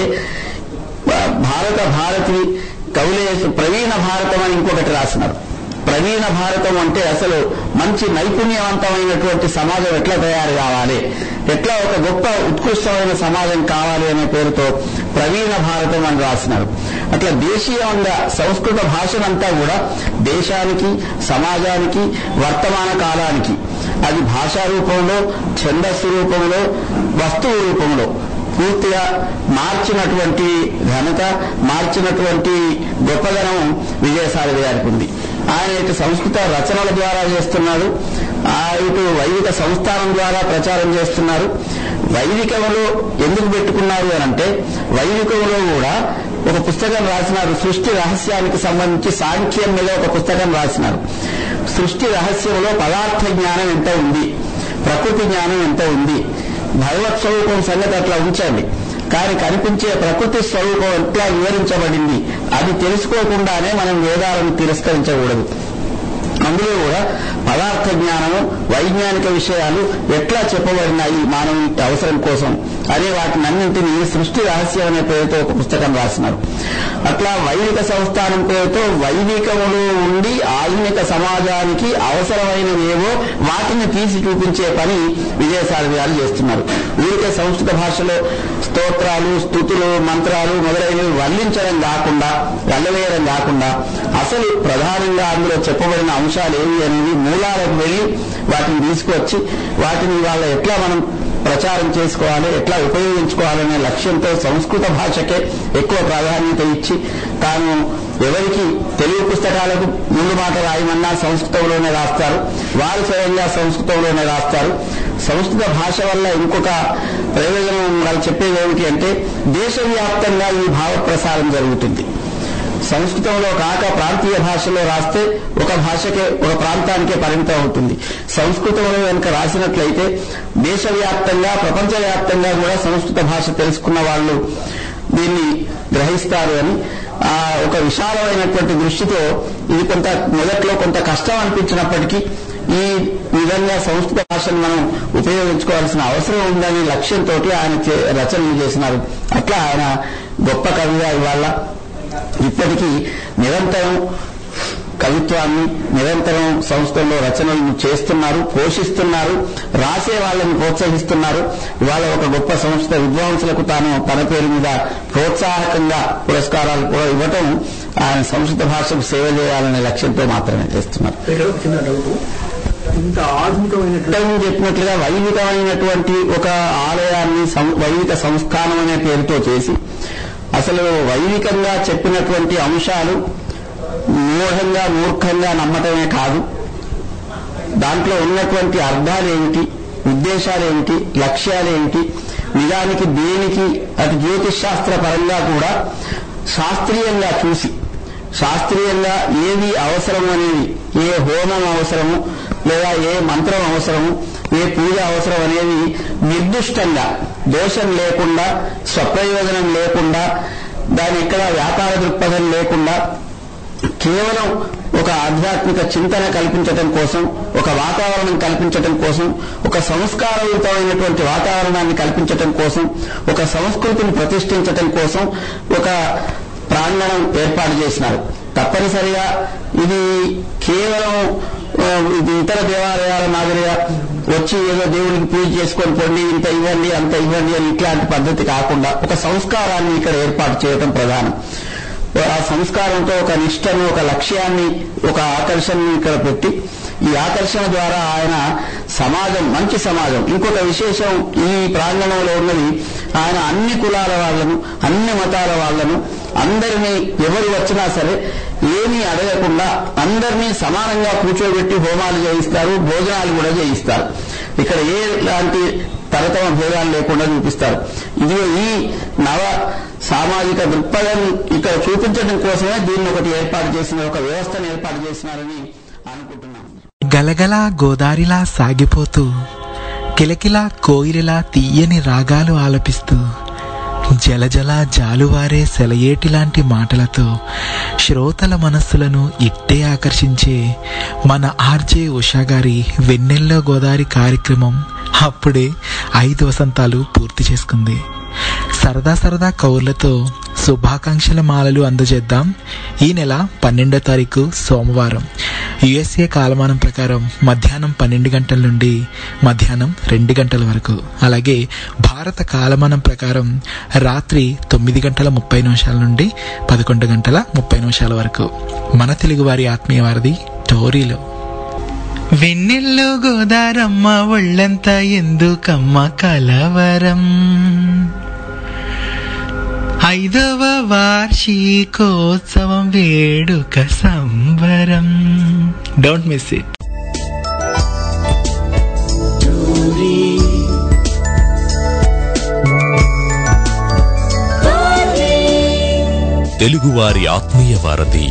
భారత భారతి, కౌలేయ ప్రవీణ భారతం అని ఇంకొకటి రాసినారు. ప్రవీణ భారతం అంటే అసలు మంచి నైపుణ్యవంతమైనటువంటి సమాజం ఎట్లా తయారు కావాలి, ఎట్లా ఒక గొప్ప ఉత్కృష్టమైన సమాజం కావాలి అనే పేరుతో ప్రవీణ భారతం అని రాసినారు. అట్లా దేశీయంగా సంస్కృత భాషనంతా కూడా దేశానికి, సమాజానికి, వర్తమాన కాలానికి అది భాషా రూపంలో, ఛందస్సు రూపంలో, వస్తువు రూపంలో పూర్తిగా మార్చినటువంటి ఘనత, మార్చినటువంటి గొప్పదనం విజయసారథి గారికి ఉంది. ఆయన ఇటు సంస్కృత రచనల ద్వారా చేస్తున్నారు, ఇటు వైదిక సంస్థానం ద్వారా ప్రచారం చేస్తున్నారు. వైదికంలో ఎందుకు పెట్టుకున్నారు అని అంటే, వైదికంలో కూడా ఒక పుస్తకం రాసినారు. సృష్టి రహస్యానికి సంబంధించి సాంఖ్యం మీద ఒక పుస్తకం రాసినారు. సృష్టి రహస్యంలో పదార్థ జ్ఞానం ఎంత ఉంది, ప్రకృతి జ్ఞానం ఎంత ఉంది, భగవత్ స్వరూపం సంగతి అట్లా ఉంచండి, కానీ కనిపించే ప్రకృతి స్వరూపం ఎట్లా వివరించబడింది అది తెలుసుకోకుండానే మనం వేదాలను తిరస్కరించకూడదు. అందులో కూడా పదార్థ జ్ఞానము, వైజ్ఞానిక విషయాలు ఎట్లా చెప్పబడినాయి మానవుని అవసరం కోసం అనే వాటిని అన్నింటినీ సృష్టి రహస్యం అనే పేరుతో ఒక పుస్తకం రాసినారు. అట్లా వైదిక సంస్థానం పేరుతో వైదికములు ఉండి ఆధునిక సమాజానికి అవసరమైనవేవో వాటిని తీసి చూపించే పని విజయసారథి గారు చేస్తున్నారు. ఊరికే సంస్కృత భాషలో స్తోత్రాలు, స్తుతులు, మంత్రాలు మొదలైనవి వల్లించడం కాకుండా, వల్లవేయడం కాకుండా అసలు ప్రధానంగా అందులో చెప్పబడిన అంశాలు ఏవి అనేవి మూలాలకు వెళ్లి వాటిని తీసుకువచ్చి వాటిని వాళ్ళ ఎట్లా మనం ప్రచారం చేసుకోవాలి, ఎట్లా ఉపయోగించుకోవాలనే లక్ష్యంతో సంస్కృత భాషకే ఎక్కువ ప్రాధాన్యత ఇచ్చి తాను ఎవరికి తెలుగు పుస్తకాలకు ముందు మాట రాయమన్నా సంస్కృతంలోనే రాస్తారు, వారు స్వయంగా సంస్కృతంలోనే రాస్తారు. సంస్కృత భాష వల్ల ఇంకొక ప్రయోజనం వాళ్ళు చెప్పేది ఏమిటి అంటే దేశవ్యాప్తంగా ఈ భావ ప్రసారం జరుగుతుంది. సంస్కృతంలో కాక ప్రాంతీయ భాషలో రాస్తే ఒక భాషకే, ఒక ప్రాంతానికే పరిమితం అవుతుంది. సంస్కృతంలో కనుక రాసినట్లయితే దేశవ్యాప్తంగా, ప్రపంచవ్యాప్తంగా కూడా సంస్కృత భాష తెలుసుకున్న వాళ్ళు దీన్ని గ్రహిస్తారు అని ఆ ఒక విశాలమైనటువంటి దృష్టితో ఇది కొంత మొదట్లో కొంత కష్టం అనిపించినప్పటికీ ఈ విధంగా సంస్కృత భాషను మనం ఉపయోగించుకోవాల్సిన అవసరం ఉందనే లక్ష్యంతో ఆయన రచనలు చేసినారు. అట్లా ఆయన గొప్ప కవిగా ఇవాళ ఇప్పటికీ నిరంతరం కవిత్వాన్ని, నిరంతరం సంస్థల్లో రచనలను చేస్తున్నారు, పోషిస్తున్నారు, రాసే వాళ్ళని ప్రోత్సహిస్తున్నారు. ఇవాళ ఒక గొప్ప సంస్థ విద్వాంసులకు తాను తన పేరు మీద ప్రోత్సాహకంగా పురస్కారాలు కూడా ఇవ్వటం ఆయన సంస్కృత భాషకు సేవ చేయాలనే లక్ష్యంతో మాత్రమే చేస్తున్నారు. ఇంత ఆధునికమైనటువంటి చెప్పినట్లుగా వైదికమైనటువంటి ఒక ఆలయాన్ని వైదిక సంస్థానం అనే పేరుతో చేసి అసలు వైదికంగా చెప్పినటువంటి అంశాలు మూఢంగా, మూర్ఖంగా నమ్మటమే కాదు, దాంట్లో ఉన్నటువంటి అర్థాలేమిటి, ఉద్దేశాలేమిటి, లక్ష్యాలేమిటి, నిజానికి దేనికి అటు జ్యోతిష్ శాస్త్ర పరంగా కూడా శాస్త్రీయంగా చూసి, శాస్త్రీయంగా ఏది అవసరం అనేది, ఏ హోమం అవసరము లేదా ఏ మంత్రం అవసరము, ఏ పూజ అవసరం అనేది నిర్దిష్టంగా, దోషం లేకుండా, స్వప్రయోజనం లేకుండా, దాని ఎక్కడ వ్యాపార దృక్పథం లేకుండా కేవలం ఒక ఆధ్యాత్మిక చింతన కల్పించటం కోసం, ఒక వాతావరణం కల్పించటం కోసం, ఒక సంస్కారయుతమైనటువంటి వాతావరణాన్ని కల్పించటం కోసం, ఒక సంస్కృతిని ప్రతిష్ఠించటం కోసం ఒక ప్రాంగణం ఏర్పాటు చేసినారు. తప్పనిసరిగా ఇది కేవలం ఇది ఇతర దేవాలయాల మాదిరిగా వచ్చి ఏదో దేవుడికి పూజ చేసుకొని పొండి ఇంత ఇవ్వండి అంత ఇవ్వండి అని ఇట్లాంటి పద్ధతి కాకుండా ఒక సంస్కారాన్ని ఇక్కడ ఏర్పాటు చేయడం ప్రధానం. ఆ సంస్కారంతో ఒక నిష్టను, ఒక లక్ష్యాన్ని, ఒక ఆకర్షణని ఇక్కడ పెట్టి ఈ ఆకర్షణ ద్వారా ఆయన సమాజం, మంచి సమాజం. ఇంకొక విశేషం ఈ ప్రాంగణంలో ఉన్నది, ఆయన అన్ని కులాల వాళ్లను, అన్ని మతాల వాళ్లను, అందరినీ ఎవరు వచ్చినా సరే ఏమీ అడగకుండా అందరినీ సమానంగా కూర్చోబెట్టి హోమాలు చేయిస్తారు, భోజనాలు కూడా చేయిస్తారు. ఇక్కడ ఏ లాంటి తరతమ భేదాలు లేకుండా చూపిస్తారు. ఇది ఈ నవ సామాజిక దృక్పథం ఇక్కడ చూపించడం కోసమే దీన్ని ఒకటి ఏర్పాటు చేసిన, ఒక వ్యవస్థను ఏర్పాటు చేసినారని అనుకుంటున్నాను. గలగలా గోదారిలా సాగిపోతూ కిలకిలా కోయిలిలా తీయని రాగాలు ఆలపిస్తూ జలజల జాలువారే సెలయేటిలాంటి మాటలతో శ్రోతల మనస్సులను ఇట్టే ఆకర్షించే మన ఆర్జే ఉషా గారి వెన్నెల్లో గోదావరి కార్యక్రమం అప్పుడే ఐదు వసంతాలు పూర్తి చేసుకుంది. సరదా సరదా కౌర్లతో శుభాకాంక్షల మాలలు అందజేద్దాం. ఈ నెల పన్నెండో తారీఖు సోమవారం యుఎస్ఏ కాలమానం ప్రకారం మధ్యాహ్నం పన్నెండు గంటల నుండి మధ్యాహ్నం రెండు గంటల వరకు, అలాగే భారత కాలమానం ప్రకారం రాత్రి తొమ్మిది గంటల ముప్పై నిమిషాల నుండి పదకొండు గంటల ముప్పై నిమిషాల వరకు మన తెలుగువారి ఆత్మీయ వారధి టోరీలో. వెన్నెల్లో గోదారమ్మ ఒళ్ళంతా ఎందుకమ్మ కలవరం, ఐదవ వార్షికోత్సవం వేడుక సంబరం. Don't miss it. తెలుగువారి ఆత్మీయ వారధి.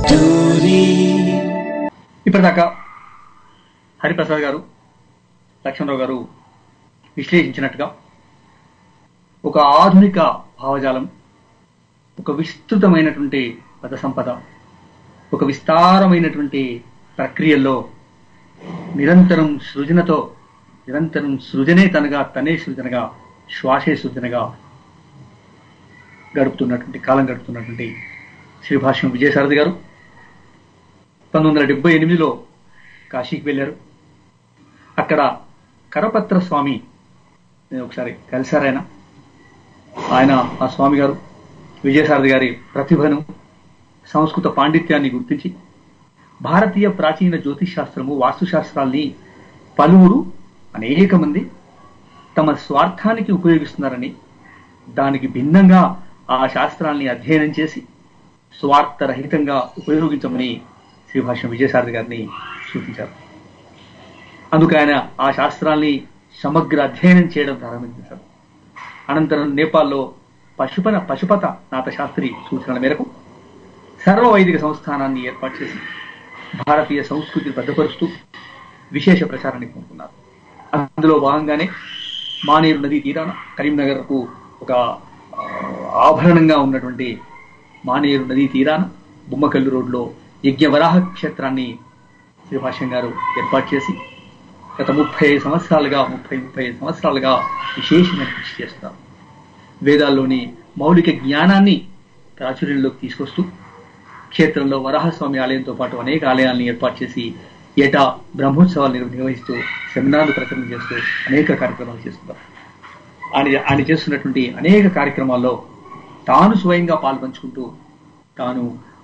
ఇప్పటిదాకా హరిప్రసాద్ గారు, లక్ష్మణరావు గారు విశ్లేషించినట్టుగా ఒక ఆధునిక భావజాలం, ఒక విస్తృతమైనటువంటి పద సంపద, ఒక విస్తారమైనటువంటి ప్రక్రియల్లో నిరంతరం సృజనతో నిరంతరం సృజనే తనగా తనే సృజనగా శ్వాసే సృజనగా గడుపుతున్నటువంటి కాలం గడుపుతున్నటువంటి శ్రీభాష్యం విజయసారథి గారు పంతొమ్మిది వందల డెబ్బై ఎనిమిదిలో కాశీకి వెళ్ళారు. అక్కడ కరపత్ర స్వామి నేను ఒకసారి కలిశారు. ఆయన ఆయన ఆ స్వామి గారు విజయసారథి గారి ప్రతిభను సంస్కృత పాండిత్యాన్ని గుర్తించి భారతీయ ప్రాచీన జ్యోతిష్ శాస్త్రము వాస్తుశాస్త్రాల్ని పలువురు అనేక మంది తమ స్వార్థానికి ఉపయోగిస్తున్నారని, దానికి భిన్నంగా ఆ శాస్త్రాల్ని అధ్యయనం చేసి స్వార్థరహితంగా ఉపయోగించమని శ్రీభాష్యం విజయసారథి గారిని సూచించారు. అందుకు ఆయన ఆ శాస్త్రాల్ని సమగ్ర అధ్యయనం చేయడం ప్రారంభించారు. అనంతరం నేపాల్లో పశుపన పశుపత నాథ శాస్త్రి సూచనల మేరకు సర్వ వైదిక సంస్థానాన్ని ఏర్పాటు చేసి భారతీయ సంస్కృతిని భద్రపరుస్తూ విశేష ప్రచారాన్ని పొందుతున్నారు. అందులో భాగంగానే మానేరు నదీ తీరాన కరీంనగర్కు ఒక ఆభరణంగా ఉన్నటువంటి మానేరు నదీ తీరాన బొమ్మకల్లు రోడ్లో యజ్ఞవరాహ క్షేత్రాన్ని శ్రీభాష్యం గారు ఏర్పాటు చేసి గత ముప్పై సంవత్సరాలుగా ముప్పై ముప్పై ఐదు సంవత్సరాలుగా విశేషమైన కృషి చేస్తారు. వేదాల్లోని మౌలిక జ్ఞానాన్ని ప్రాచుర్యంలోకి తీసుకొస్తూ క్షేత్రంలో వరాహస్వామి ఆలయంతో పాటు అనేక ఆలయాలను ఏర్పాటు చేసి ఏటా బ్రహ్మోత్సవాలు నిర్వహిస్తూ సెమినార్లు ప్రకటన చేస్తూ అనేక కార్యక్రమాలు చేస్తున్నారు. ఆయన ఆయన చేస్తున్నటువంటి అనేక కార్యక్రమాల్లో తాను స్వయంగా పాల్పంచుకుంటూ తాను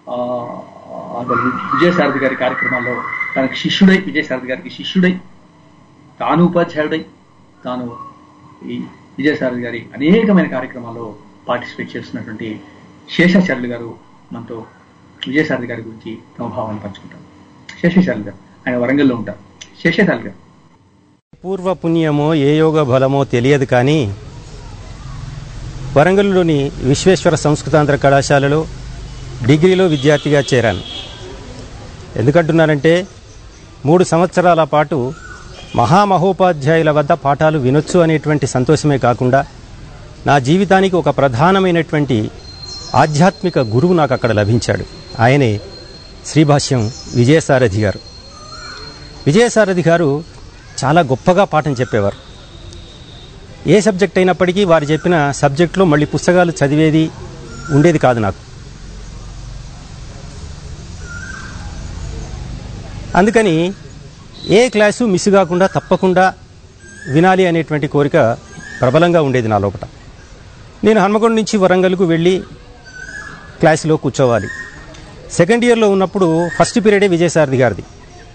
విజయసారథి గారి కార్యక్రమాల్లో తనకు శిష్యుడై విజయసారథి గారికి శిష్యుడై తాను ఉపాధ్యాయుడై తాను ఈ విజయసారథి గారి అనేకమైన కార్యక్రమాల్లో పార్టిసిపేట్ చేస్తున్నటువంటి శేషాచార్యులు గారు మనతో విజయసారథి గారి గురించి తమ భావాన్ని పంచుకుంటారు. శేషాచార్యులు గారు ఆయన వరంగల్లో ఉంటారు. శేషాచార్యులు గారు పూర్వ పుణ్యమో ఏ యోగ బలమో తెలియదు కానీ వరంగల్లోని విశ్వేశ్వర సంస్కృతాంధ్ర కళాశాలలో డిగ్రీలో విద్యార్థిగా చేరాను. ఎందుకంటున్నానంటే మూడు సంవత్సరాల పాటు మహామహోపాధ్యాయుల వద్ద పాఠాలు వినొచ్చు అనేటువంటి సంతోషమే కాకుండా నా జీవితానికి ఒక ప్రధానమైనటువంటి ఆధ్యాత్మిక గురువు నాకు అక్కడ లభించాడు. ఆయనే శ్రీభాష్యం విజయసారథి గారు. విజయసారథి గారు చాలా గొప్పగా పాఠం చెప్పేవారు. ఏ సబ్జెక్ట్ అయినప్పటికీ వారు చెప్పిన సబ్జెక్టులో మళ్ళీ పుస్తకాలు చదివేది ఉండేది కాదు నాకు. అందుకని ఏ క్లాసు మిస్ కాకుండా తప్పకుండా వినాలి అనేటువంటి కోరిక ప్రబలంగా ఉండేది నా లోపల. నేను హన్మకొండ నుంచి వరంగల్కు వెళ్ళి క్లాసులో కూర్చోవాలి. సెకండ్ ఇయర్లో ఉన్నప్పుడు ఫస్ట్ పీరియడే విజయసారథి గారిది.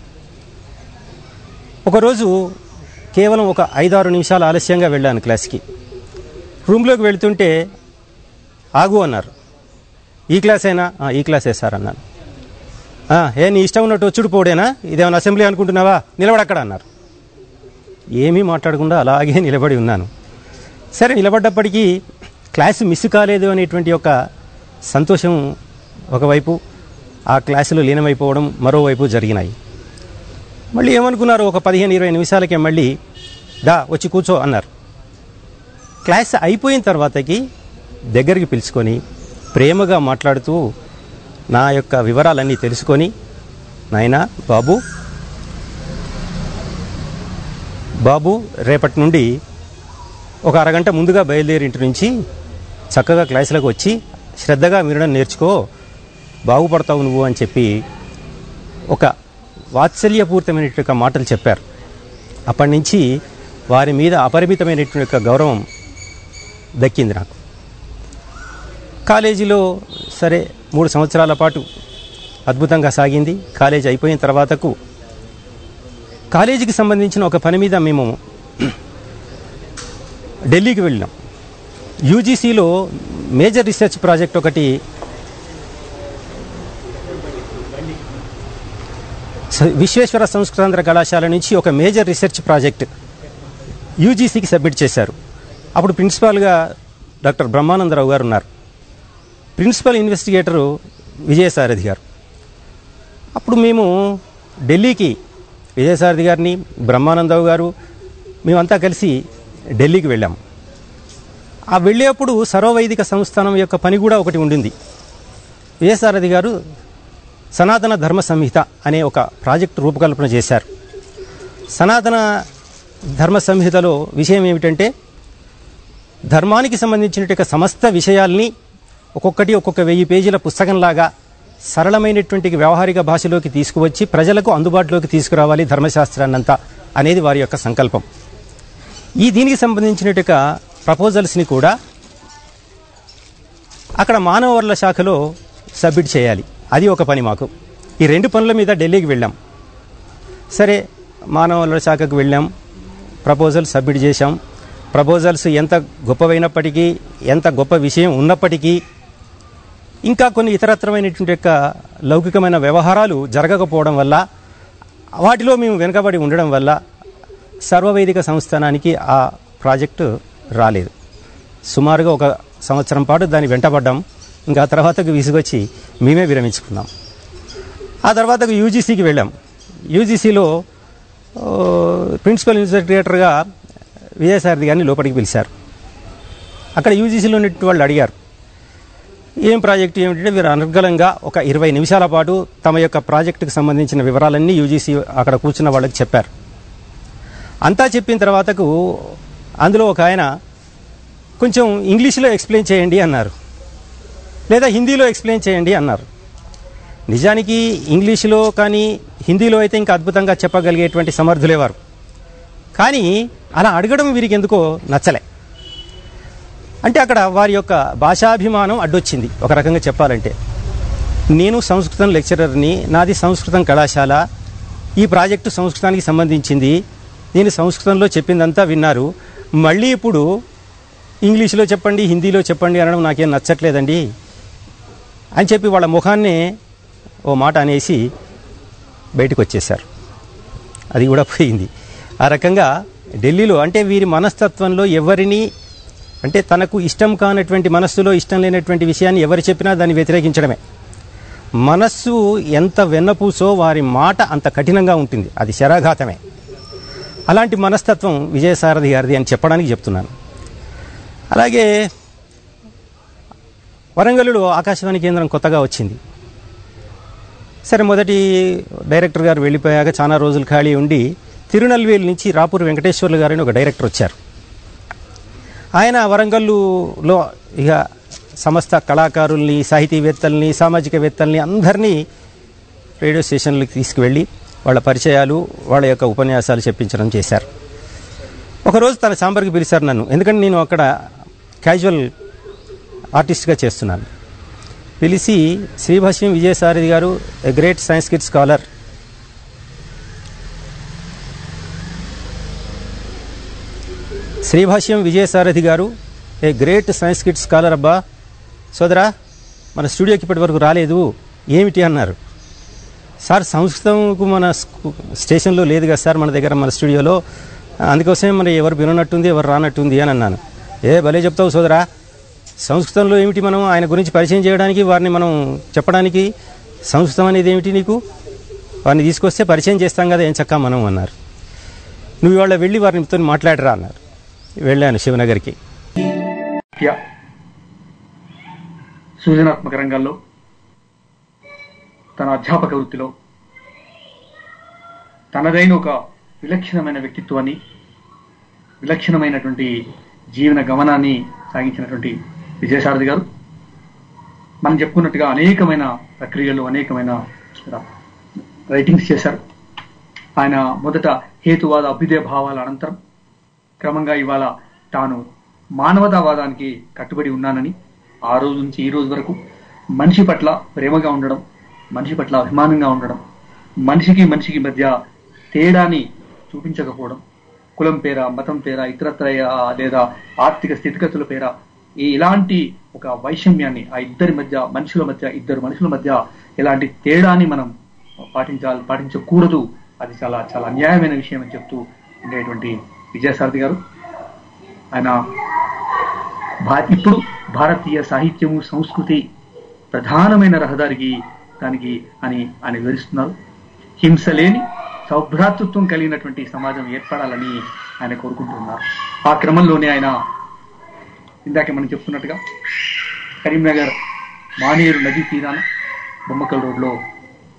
ఒకరోజు కేవలం ఒక ఐదారు నిమిషాలు ఆలస్యంగా వెళ్ళాను క్లాస్కి. రూమ్లోకి వెళ్తుంటే ఆగు అన్నారు. ఈ క్లాస్ అయినా ఈ క్లాసే సార్ అన్నాను. ఏ నీ ఇష్టం ఉన్నట్టు వచ్చుడు పోడేనా, ఇదేమైనా అసెంబ్లీ అనుకుంటున్నావా, నిలబడక్కడ అన్నారు. ఏమీ మాట్లాడకుండా అలాగే నిలబడి ఉన్నాను. సరే నిలబడ్డప్పటికీ క్లాసు మిస్ కాలేదు అనేటువంటి ఒక సంతోషం ఒకవైపు, ఆ క్లాసులో లీనమైపోవడం మరోవైపు జరిగినాయి. మళ్ళీ ఏమనుకున్నారు, ఒక పదిహేను ఇరవై నిమిషాలకే మళ్ళీ దా వచ్చి కూర్చో అన్నారు. క్లాస్ అయిపోయిన తర్వాతకి దగ్గరికి పిలుచుకొని ప్రేమగా మాట్లాడుతూ నా యొక్క వివరాలన్నీ తెలుసుకొని, నాయనా బాబు బాబు రేపటి నుండి ఒక అరగంట ముందుగా బయలుదేరి ఇంటి నుంచి చక్కగా క్లాసులకు వచ్చి శ్రద్ధగా వినడం నేర్చుకో, బాగుపడతావు నువ్వు అని చెప్పి ఒక వాత్సల్యపూరితమైనటువంటి మాటలు చెప్పారు. అప్పటి నుంచి వారి మీద అపరిమితమైనటువంటి గౌరవం దక్కింది నాకు. కాలేజీలో సరే మూడు సంవత్సరాల పాటు అద్భుతంగా సాగింది. కాలేజీ అయిపోయిన తర్వాతకు కాలేజీకి సంబంధించిన ఒక పని మీద మేము ఢిల్లీకి వెళ్ళినాం. యూజీసీలో మేజర్ రీసెర్చ్ ప్రాజెక్ట్ ఒకటి విశ్వేశ్వర సంస్కృతాంధ్ర కళాశాల నుంచి ఒక మేజర్ రీసెర్చ్ ప్రాజెక్ట్ యూజీసీకి సబ్మిట్ చేశారు. అప్పుడు ప్రిన్సిపాల్గా డాక్టర్ బ్రహ్మానందరావు గారు ఉన్నారు. ప్రిన్సిపల్ ఇన్వెస్టిగేటరు విజయసారథి గారు. అప్పుడు మేము ఢిల్లీకి విజయసారథి గారిని, బ్రహ్మానందరావు గారు మేమంతా కలిసి ఢిల్లీకి వెళ్ళాము. ఆ వెళ్ళేప్పుడు సర్వవైదిక సంస్థానం యొక్క పని కూడా ఒకటి ఉండింది. విజయసారథి గారు సనాతన ధర్మ సంహిత అనే ఒక ప్రాజెక్టు రూపకల్పన చేశారు. సనాతన ధర్మ సంహితలో విషయం ఏమిటంటే ధర్మానికి సంబంధించినటువంటి సమస్త విషయాల్ని ఒక్కొక్కటి ఒక్కొక్క వెయ్యి పేజీల పుస్తకంలాగా సరళమైనటువంటి వ్యవహారిక భాషలోకి తీసుకువచ్చి ప్రజలకు అందుబాటులోకి తీసుకురావాలి ధర్మశాస్త్రాన్నంతా అనేది వారి యొక్క సంకల్పం. ఈ దీనికి సంబంధించినటువంటి ప్రపోజల్స్ని కూడా అక్కడ మానవ వనరుల శాఖలో సబ్మిట్ చేయాలి. అది ఒక పని మాకు. ఈ రెండు పనుల మీద ఢిల్లీకి వెళ్ళాం. సరే, మానవ వనరుల శాఖకు వెళ్ళాం, ప్రపోజల్స్ సబ్మిట్ చేశాం. ప్రపోజల్స్ ఎంత గొప్పవైనప్పటికీ, ఎంత గొప్ప విషయం ఉన్నప్పటికీ ఇంకా కొన్ని ఇతరత్రమైనటువంటి యొక్క లౌకికమైన వ్యవహారాలు జరగకపోవడం వల్ల, వాటిలో మేము వెనుకబడి ఉండడం వల్ల సర్వవేదిక సంస్థానానికి ఆ ప్రాజెక్టు రాలేదు. సుమారుగా ఒక సంవత్సరం పాటు దాన్ని వెంటబడ్డాం. ఇంకా ఆ తర్వాతకు విసుగొచ్చి మేమే విరమించుకున్నాం. ఆ తర్వాతకు యూజీసీకి వెళ్ళాం. యూజీసీలో ప్రిన్సిపల్ ఇన్వెస్టిగేటర్గా విజయసారథి గారిని లోపలికి పిలిచారు. అక్కడ యూజీసీలో ఉన్నటువంటి వాళ్ళు అడిగారు, ఏం ప్రాజెక్టు ఏమిటంటే వీరు అనర్గళంగా ఒక ఇరవై నిమిషాల పాటు తమ యొక్క ప్రాజెక్టుకు సంబంధించిన వివరాలన్నీ యూజీసీ అక్కడ కూర్చున్న వాళ్ళకి చెప్పారు. అంతా చెప్పిన తర్వాతకు అందులో ఒక ఆయన కొంచెం ఇంగ్లీష్లో ఎక్స్ప్లెయిన్ చేయండి అన్నారు, లేదా హిందీలో ఎక్స్ప్లెయిన్ చేయండి అన్నారు. నిజానికి ఇంగ్లీషులో కానీ హిందీలో అయితే ఇంకా అద్భుతంగా చెప్పగలిగేటువంటి సమర్థులేవారు. కానీ అలా అడగడం వీరికి ఎందుకో నచ్చలే. అంటే అక్కడ వారి యొక్క భాషాభిమానం అడ్డొచ్చింది. ఒక రకంగా చెప్పాలంటే, నేను సంస్కృతం లెక్చరర్ని, నాది సంస్కృతం కళాశాల, ఈ ప్రాజెక్టు సంస్కృతానికి సంబంధించింది, నేను సంస్కృతంలో చెప్పిందంతా విన్నారు, మళ్ళీ ఇప్పుడు ఇంగ్లీష్లో చెప్పండి హిందీలో చెప్పండి అనడం నాకేం నచ్చట్లేదండి అని చెప్పి వాళ్ళ ముఖాన్నే ఓ మాట అనేసి బయటకు వచ్చేశారు. అది కూడా పోయింది. ఆ రకంగా ఢిల్లీలో అంటే వీరి మనస్తత్వంలో ఎవరిని అంటే తనకు ఇష్టం కానటువంటి, మనస్సులో ఇష్టం లేనటువంటి విషయాన్ని ఎవరు చెప్పినా దాన్ని వ్యతిరేకించడమే. మనస్సు ఎంత వెన్నపూసో వారి మాట అంత కఠినంగా ఉంటుంది. అది శరాఘాతమే. అలాంటి మనస్తత్వం విజయసారథి గారిది అని చెప్పడానికి చెప్తున్నాను. అలాగే వరంగల్లో ఆకాశవాణి కేంద్రం కొత్తగా వచ్చింది. సరే, మొదటి డైరెక్టర్ గారు వెళ్ళిపోయాక చాలా రోజులు ఖాళీ ఉండి తిరునల్వేలి నుంచి రాపూర్ వెంకటేశ్వర్లు గారని ఒక డైరెక్టర్ వచ్చారు. ఆయన వరంగల్లో ఇక సమస్త కళాకారుల్ని, సాహితీవేత్తల్ని, సామాజికవేత్తల్ని అందరినీ రేడియో స్టేషన్లకు తీసుకువెళ్ళి వాళ్ళ పరిచయాలు, వాళ్ళ యొక్క ఉపన్యాసాలు చెప్పించడం చేశారు. ఒకరోజు తన ఛాంబర్కి పిలిచారు నన్ను. ఎందుకంటే నేను అక్కడ క్యాజువల్ ఆర్టిస్ట్గా చేస్తున్నాను. పిలిచి, శ్రీభాష్యం విజయసారథి గారు a great Sanskrit scholar, Sribhashyam Vijayasarathi గారు ఏ గ్రేట్ సంస్కృత్ స్కాలర్ అబ్బా సోదరా, మన స్టూడియోకి ఇప్పటి వరకు రాలేదు, ఏమిటి అన్నారు. సార్, సంస్కృతంకు మన స్టేషన్లో లేదు కదా సార్ మన దగ్గర, మన స్టూడియోలో, అందుకోసమే మరి ఎవరు విననట్టుంది, ఎవరు రానట్టుంది అని అన్నాను. ఏ భలే చెప్తావు సోదరా, సంస్కృతంలో ఏమిటి, మనం ఆయన గురించి పరిచయం చేయడానికి, వారిని మనం చెప్పడానికి సంస్కృతం అనేది ఏమిటి నీకు, వారిని తీసుకొస్తే పరిచయం చేస్తాం కదా ఏం చక్కా మనం అన్నారు. నువ్వు ఇవాళ వెళ్ళి వారితో మాట్లాడరా అన్నారు. వెళ్ళాను శివనగర్కి. సృజనాత్మక రంగాల్లో తన అధ్యాపక వృత్తిలో తనదైన ఒక విలక్షణమైన వ్యక్తిత్వాన్ని, విలక్షణమైనటువంటి జీవన గమనాన్ని సాగించినటువంటి విజయసారథి గారు మనం చెప్పుకున్నట్టుగా అనేకమైన ప్రక్రియలు, అనేకమైన రైటింగ్స్ చేశారు. ఆయన మొదట హేతువాద అభ్యుదయ భావాల అనంతరం క్రమంగా ఇవాళ తాను మానవతావాదానికి కట్టుబడి ఉన్నానని, ఆ రోజు నుంచి ఈ రోజు వరకు మనిషి పట్ల ప్రేమగా ఉండడం, మనిషి పట్ల అభిమానంగా ఉండడం, మనిషికి మనిషికి మధ్య తేడాని చూపించకపోవడం, కులం పేర, మతం పేర, ఇతరత్ర లేదా ఆర్థిక స్థితిగతుల పేర ఈ ఇలాంటి ఒక వైషమ్యాన్ని, ఆ ఇద్దరి మధ్య మనుషుల మధ్య ఇద్దరు మనుషుల మధ్య ఇలాంటి తేడాని మనం పాటించాలి, పాటించకూడదు, అది చాలా చాలా అన్యాయమైన విషయం అని చెప్తూ ఉండేటువంటి విజయసారథి గారు ఆయన ఇప్పుడు భారతీయ సాహిత్యము, సంస్కృతి ప్రధానమైన రహదారికి దానికి అని ఆయన వివరిస్తున్నారు. హింస లేని సౌభ్రాతృత్వం కలిగినటువంటి సమాజం ఏర్పడాలని ఆయన కోరుకుంటున్నారు. ఆ క్రమంలోనే ఆయన ఇందాక మనం చెప్తున్నట్టుగా కరీంనగర్ మానేరు నదీ తీరాన బొమ్మకల్ రోడ్లో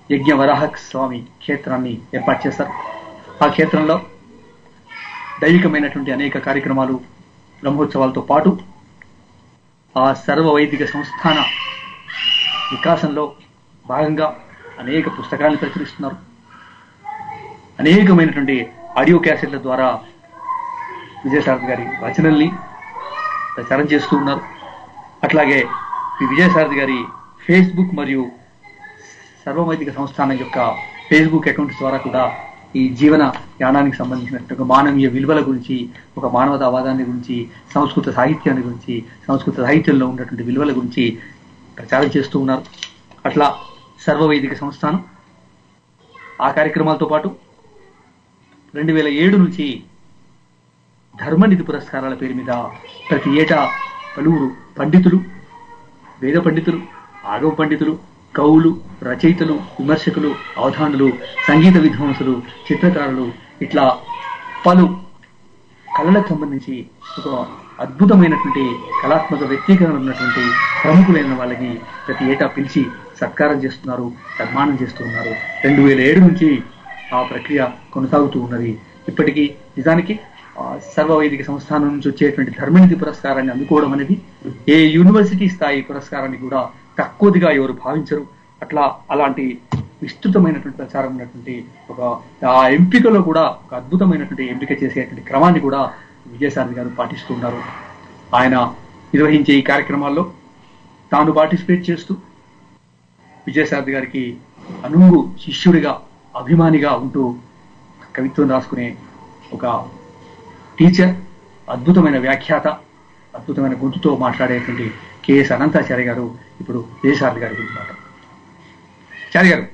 యజ్ఞ వరాహ స్వామి క్షేత్రాన్ని ఏర్పాటు చేశారు. ఆ క్షేత్రంలో దైవికమైనటువంటి అనేక కార్యక్రమాలు, బ్రహ్మోత్సవాలతో పాటు ఆ సర్వ వైదిక సంస్థాన వికాసంలో భాగంగా అనేక పుస్తకాలను ప్రచురిస్తున్నారు. అనేకమైనటువంటి ఆడియో క్యాసెట్ల ద్వారా విజయసారథి గారి రచనల్ని ప్రచారం చేస్తూ ఉన్నారు. అట్లాగే ఈ విజయసారథి గారి ఫేస్బుక్ మరియు సర్వవైదిక సంస్థానం యొక్క ఫేస్బుక్ అకౌంట్స్ ద్వారా కూడా ఈ జీవన యానానికి సంబంధించినటువంటి ఒక మానవీయ విలువల గురించి, ఒక మానవతావాదాన్ని గురించి, సంస్కృత సాహిత్యాన్ని గురించి, సంస్కృత సాహిత్యంలో ఉన్నటువంటి విలువల గురించి ప్రచారం చేస్తూ ఉన్నారు. అట్లా సర్వవైదిక సంస్థానం ఆ కార్యక్రమాలతో పాటు రెండు వేల ఏడు నుంచి ధర్మనిధి పురస్కారాల పేరు మీద ప్రతి ఏటా పలువురు పండితులు, వేద పండితులు, ఆగమ పండితులు, కవులు, రచయితలు, విమర్శకులు, అవధానులు, సంగీత విద్వాంసులు, చిత్రకారులు, ఇట్లా పలు కళలకు సంబంధించి ఒక అద్భుతమైనటువంటి కళాత్మక వ్యక్తీకరణ ఉన్నటువంటి ప్రముఖులైన వాళ్ళని ప్రతి ఏటా పిలిచి సత్కారం చేస్తున్నారు, సన్మానం చేస్తూ ఉన్నారు. రెండు వేల ఏడు నుంచి ఆ ప్రక్రియ కొనసాగుతూ ఉన్నది. ఇప్పటికీ నిజానికి సర్వవైదిక సంస్థానం నుంచి వచ్చేటువంటి ధర్మనిధి పురస్కారాన్ని అందుకోవడం అనేది ఏ యూనివర్సిటీ స్థాయి పురస్కారాన్ని కూడా తక్కువదిగా ఎవరు భావించరు. అట్లా అలాంటి విస్తృతమైనటువంటి ప్రచారం ఉన్నటువంటి ఒక ఆ ఎంపికలో కూడా ఒక అద్భుతమైనటువంటి ఎంపిక చేసేటువంటి క్రమాన్ని కూడా విజయసారథి గారు పాటిస్తూ ఉన్నారు. ఆయన నిర్వహించే ఈ కార్యక్రమాల్లో తాను పార్టిసిపేట్ చేస్తూ విజయసారథి గారికి అనుంగు శిష్యుడిగా, అభిమానిగా ఉంటూ కవిత్వం రాసుకునే ఒక టీచర్, అద్భుతమైన వ్యాఖ్యాత, అద్భుతమైన గొంతుతో మాట్లాడేటువంటి కెఎస్ అనంతాచార్య గారు ఇప్పుడు విజయసారథి గారి గురించి మాట్లాడారు. చార్య గారు.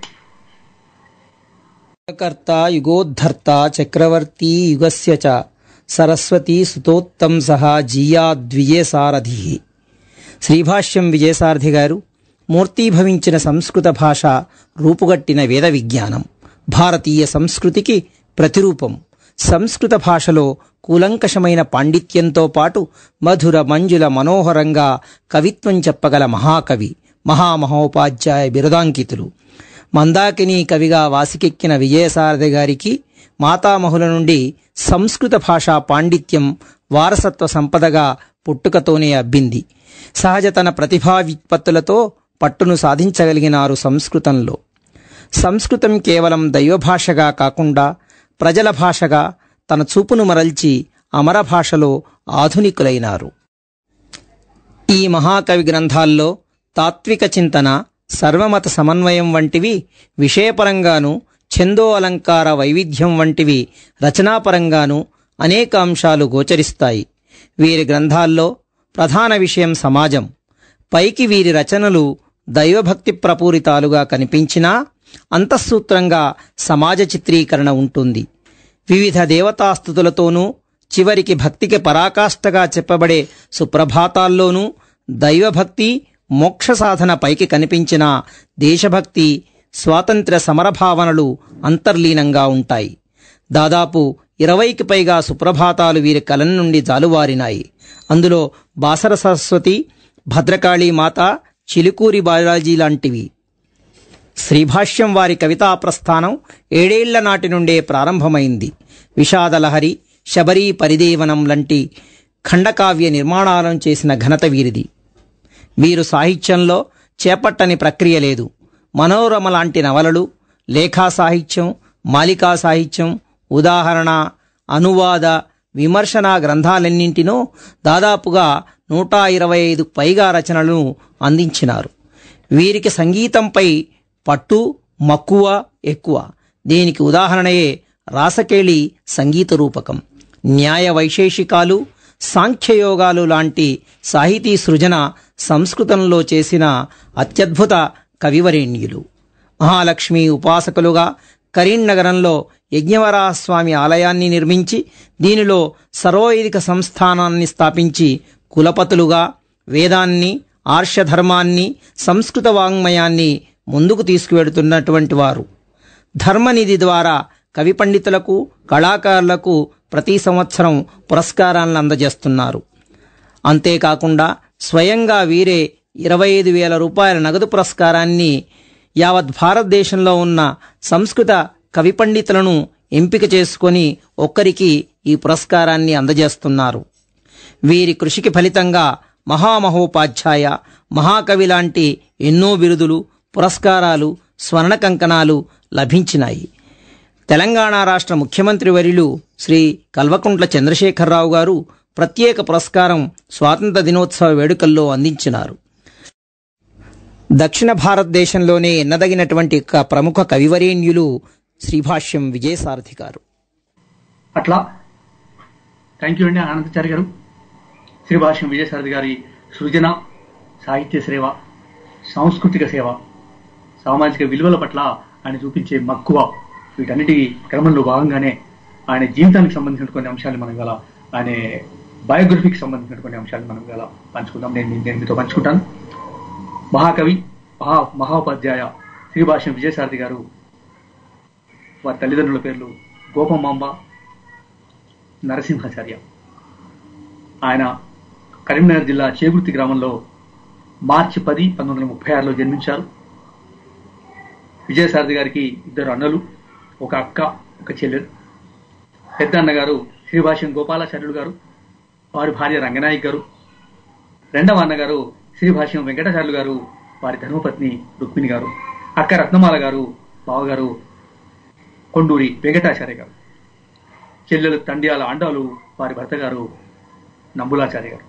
కర్త యుగోద్ధర్త చక్రవర్తి యుగస్య చ సరస్వతి సుతోత్తంసః జీయాద్విజయసారథి. శ్రీభాష్యం విజయసారథి గారు మూర్తీభవించిన సంస్కృత భాష రూపుగట్టిన వేద విజ్ఞానం, భారతీయ సంస్కృతికి ప్రతిరూపం. సంస్కృత భాషలో కూలంకషమైన పాండిత్యంతో పాటు మధుర మంజుల మనోహరంగా కవిత్వం చెప్పగల మహాకవి, మహామహోపాధ్యాయ బిరుదాంకితులు. మందాకిని కవిగా వాసికెక్కిన విజయసారథి గారికి మాతామహుల నుండి సంస్కృత భాషా పాండిత్యం వారసత్వ సంపదగా పుట్టుకతోనే అబ్బింది. సహజతన ప్రతిభా విత్పత్తులతో పట్టును సాధించగలిగినారు సంస్కృతంలో. సంస్కృతం కేవలం దైవభాషగా కాకుండా ప్రజల భాషగా తన చూపును మరల్చి అమర భాషలో ఆధునికులైనారు. ఈ మహాకవి గ్రంథాల్లో తాత్విక చింతన, సర్వమత సమన్వయం వంటివి విషయపరంగాను, ఛందో అలంకార వైవిధ్యం వంటివి రచనాపరంగాను అనేక అంశాలు గోచరిస్తాయి. వీరి గ్రంథాల్లో ప్రధాన విషయం సమాజం. పైకి వీరి రచనలు దైవభక్తి ప్రపూరితాలుగా కనిపించినా అంతఃసూత్రంగా సమాజ చిత్రీకరణ ఉంటుంది. వివిధ దేవతాస్తుతులతోనూ చివరికి భక్తికి పరాకాష్ఠగా చెప్పబడే సుప్రభాతాల్లోనూ దైవభక్తి, మోక్ష సాధన పైకి కనిపించిన దేశభక్తి, స్వాతంత్ర్య సమరభావనలు అంతర్లీనంగా ఉంటాయి. దాదాపు ఇరవైకి పైగా సుప్రభాతాలు వీరి కలం నుండి జాలువారినాయి. అందులో బాసర సరస్వతి, భద్రకాళీ మాత, చిలుకూరి బాలాజీ లాంటివి. శ్రీభాష్యం వారి కవితా ప్రస్థానం ఏడేళ్ల నాటి నుండే ప్రారంభమైంది. విషాదలహరి, శబరీ పరిదేవనం లాంటి ఖండకావ్య నిర్మాణాలను చేసిన ఘనత వీరిది. వీరు సాహిత్యంలో చేపట్టని ప్రక్రియ లేదు. మనోరమ లాంటి నవలలు, లేఖా సాహిత్యం, మాలికా సాహిత్యం, ఉదాహరణ, అనువాద, విమర్శన గ్రంథాలన్నింటినో దాదాపుగా నూట ఇరవై ఐదు పైగా రచనలను అందించినారు. వీరికి సంగీతంపై పట్టు, మక్కువ ఎక్కువ. దీనికి ఉదాహరణయే రాసకేళి సంగీత రూపకం. న్యాయ వైశేషికాలు, సాంఖ్యయోగాలు లాంటి సాహితీ సృజన సంస్కృతంలో చేసిన అత్యద్భుత కవివరేణ్యులు. మహాలక్ష్మి ఉపాసకులుగా కరీంనగరంలో యజ్ఞవరాహస్వామి ఆలయాన్ని నిర్మించి దీనిలో సర్వవైదిక సంస్థానాన్ని స్థాపించి కులపతులుగా వేదాన్ని, ఆర్షధర్మాన్ని, సంస్కృత వాంగ్మయాన్ని ముందుకు తీసుకువెడుతున్నటువంటి వారు. ధర్మనిధి ద్వారా కవి పండితులకు, కళాకారులకు ప్రతి సంవత్సరం పురస్కారాలను అందజేస్తున్నారు. అంతేకాకుండా స్వయంగా వీరే ఇరవై ఐదు వేల రూపాయల నగదు పురస్కారాన్ని యావత్ భారతదేశంలో ఉన్న సంస్కృత కవి పండితులను ఎంపిక చేసుకొని ఒక్కరికి ఈ పురస్కారాన్ని అందజేస్తున్నారు. వీరి కృషికి ఫలితంగా మహామహోపాధ్యాయ, మహాకవి లాంటి ఎన్నో బిరుదులు, పురస్కారాలు, స్వర్ణ కంకణాలు లభించినాయి. తెలంగాణ రాష్ట్ర ముఖ్యమంత్రి వర్యులు శ్రీ కల్వకుంట్ల చంద్రశేఖరరావు గారు ప్రత్యేక పురస్కారం స్వాతంత్ర దినోత్సవ వేడుకల్లో అందించినారు. దక్షిణ భారతదేశంలోనే ఎన్నదగినటువంటి ఒక ప్రముఖ కవివరేణ్యులు శ్రీభాష్యం విజయసారథి గారు. అట్లా థ్యాంక్ యూ అండి ఆనందాచారి గారు. శ్రీభాష్యం విజయసారథి గారి సృజన, సాహిత్య సేవ, సాంస్కృతిక సేవ, సామాజిక విలువల పట్ల ఆయన చూపించే మక్కువ, వీటన్నిటి క్రమంలో భాగంగానే ఆయన జీవితానికి సంబంధించిన కొన్ని అంశాలు మనం గల, ఆయన బయోగ్రఫీకి సంబంధించిన కొన్ని అంశాలు మనం గల పంచుకుందాం. నేను నేను మీతో పంచుకుంటాను. మహాకవి, మహా మహోపాధ్యాయ శ్రీభాష్యం విజయసారథి గారు, వారి తల్లిదండ్రుల పేర్లు గోపమాంబ, నరసింహాచార్య. ఆయన కరీంనగర్ జిల్లా చేగుర్తి గ్రామంలో మార్చి పది పంతొమ్మిది వందల ముప్పై ఆరులో జన్మించారు. విజయసారథి గారికి ఇద్దరు అన్నలు, ఒక అక్క, ఒక చెల్లెలు. పెద్ద అన్నగారు శ్రీభాష్యం గోపాలాచార్యులు గారు, వారి భార్య రంగనాయక్ గారు. రెండవ అన్నగారు శ్రీభాష్యం వెంకటాచార్యులు గారు, వారి ధర్మపత్ని రుక్మిణి గారు. అక్క రత్నమాల గారు, బావగారు కొండూరి వెంకటాచార్య గారు. చెల్లెలు తండ్యాల ఆండాలు, వారి భర్త గారు నంబులాచార్య గారు.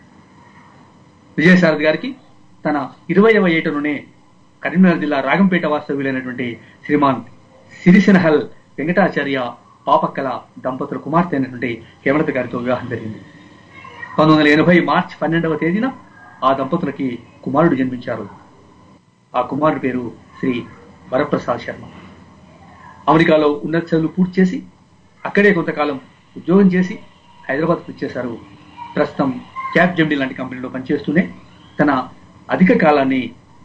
విజయసారథి గారికి తన ఇరవైవ ఏటలోనే కరీంనగర్ జిల్లా రాగంపేట వాస్తవ్యులైనటువంటి శ్రీమాన్ సిరిసినహల్ వెంకటాచార్య పాపక్కల దంపతుల కుమార్తె అయినటువంటి హేమలత గారితో వివాహం జరిగింది. పంతొమ్మిది వందల ఎనభై మార్చి పన్నెండవ తేదీన ఆ దంపతులకి కుమారుడు జన్మించారు. ఆ కుమారుడి పేరు శ్రీ వరప్రసాద్ శర్మ. అమెరికాలో ఉన్నత చదువులు పూర్తి చేసి అక్కడే కొంతకాలం ఉద్యోగం చేసి హైదరాబాద్కు వచ్చేశారు. ప్రస్తుతం క్యాప్ జెమిని లాంటి కంపెనీలో పనిచేస్తూనే తన అధిక కాలాన్ని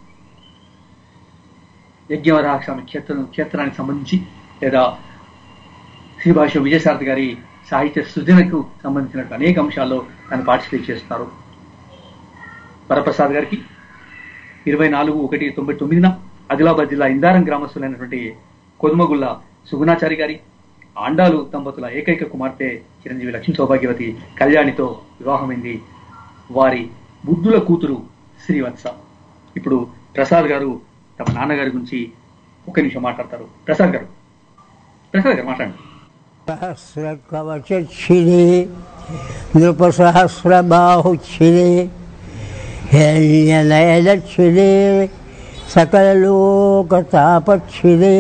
యజ్ఞవరాహస్వామి క్షేత్రం క్షేత్రానికి సంబంధించి లేదా శ్రీభాష్యం విజయసారథి గారి సాహిత్య సృజనకు సంబంధించిన అనేక అంశాల్లో తను పార్టిసిపేట్ చేస్తున్నారు. వరప్రసాద్ గారికి ఇరవై నాలుగు ఒకటి తొంభై తొమ్మిదిన ఆదిలాబాద్ జిల్లా ఇందారం గ్రామస్తులైనటువంటి కొదుమగుళ్ళ సుగుణాచారి గారి ఆండాలు దంపతుల ఏకైక కుమార్తె చిరంజీవి లక్ష్మీ సౌభాగ్యవతి కళ్యాణితో వివాహమైంది. వారి బుద్ధుల కూతురు శ్రీవత్స. ఇప్పుడు ప్రసాద్ గారు తమ నాన్నగారి గురించి ఒక నిమిషం మాట్లాడతారు. ప్రసాద్ గారు ప్రసాద్ గారు మాట్లాడండి. సహస్ర కవచిరే నృప సహస్ర బాహుచ్చిరే హిరణ్యనయనచ్చిరే సకల లోక తాపచ్చిరే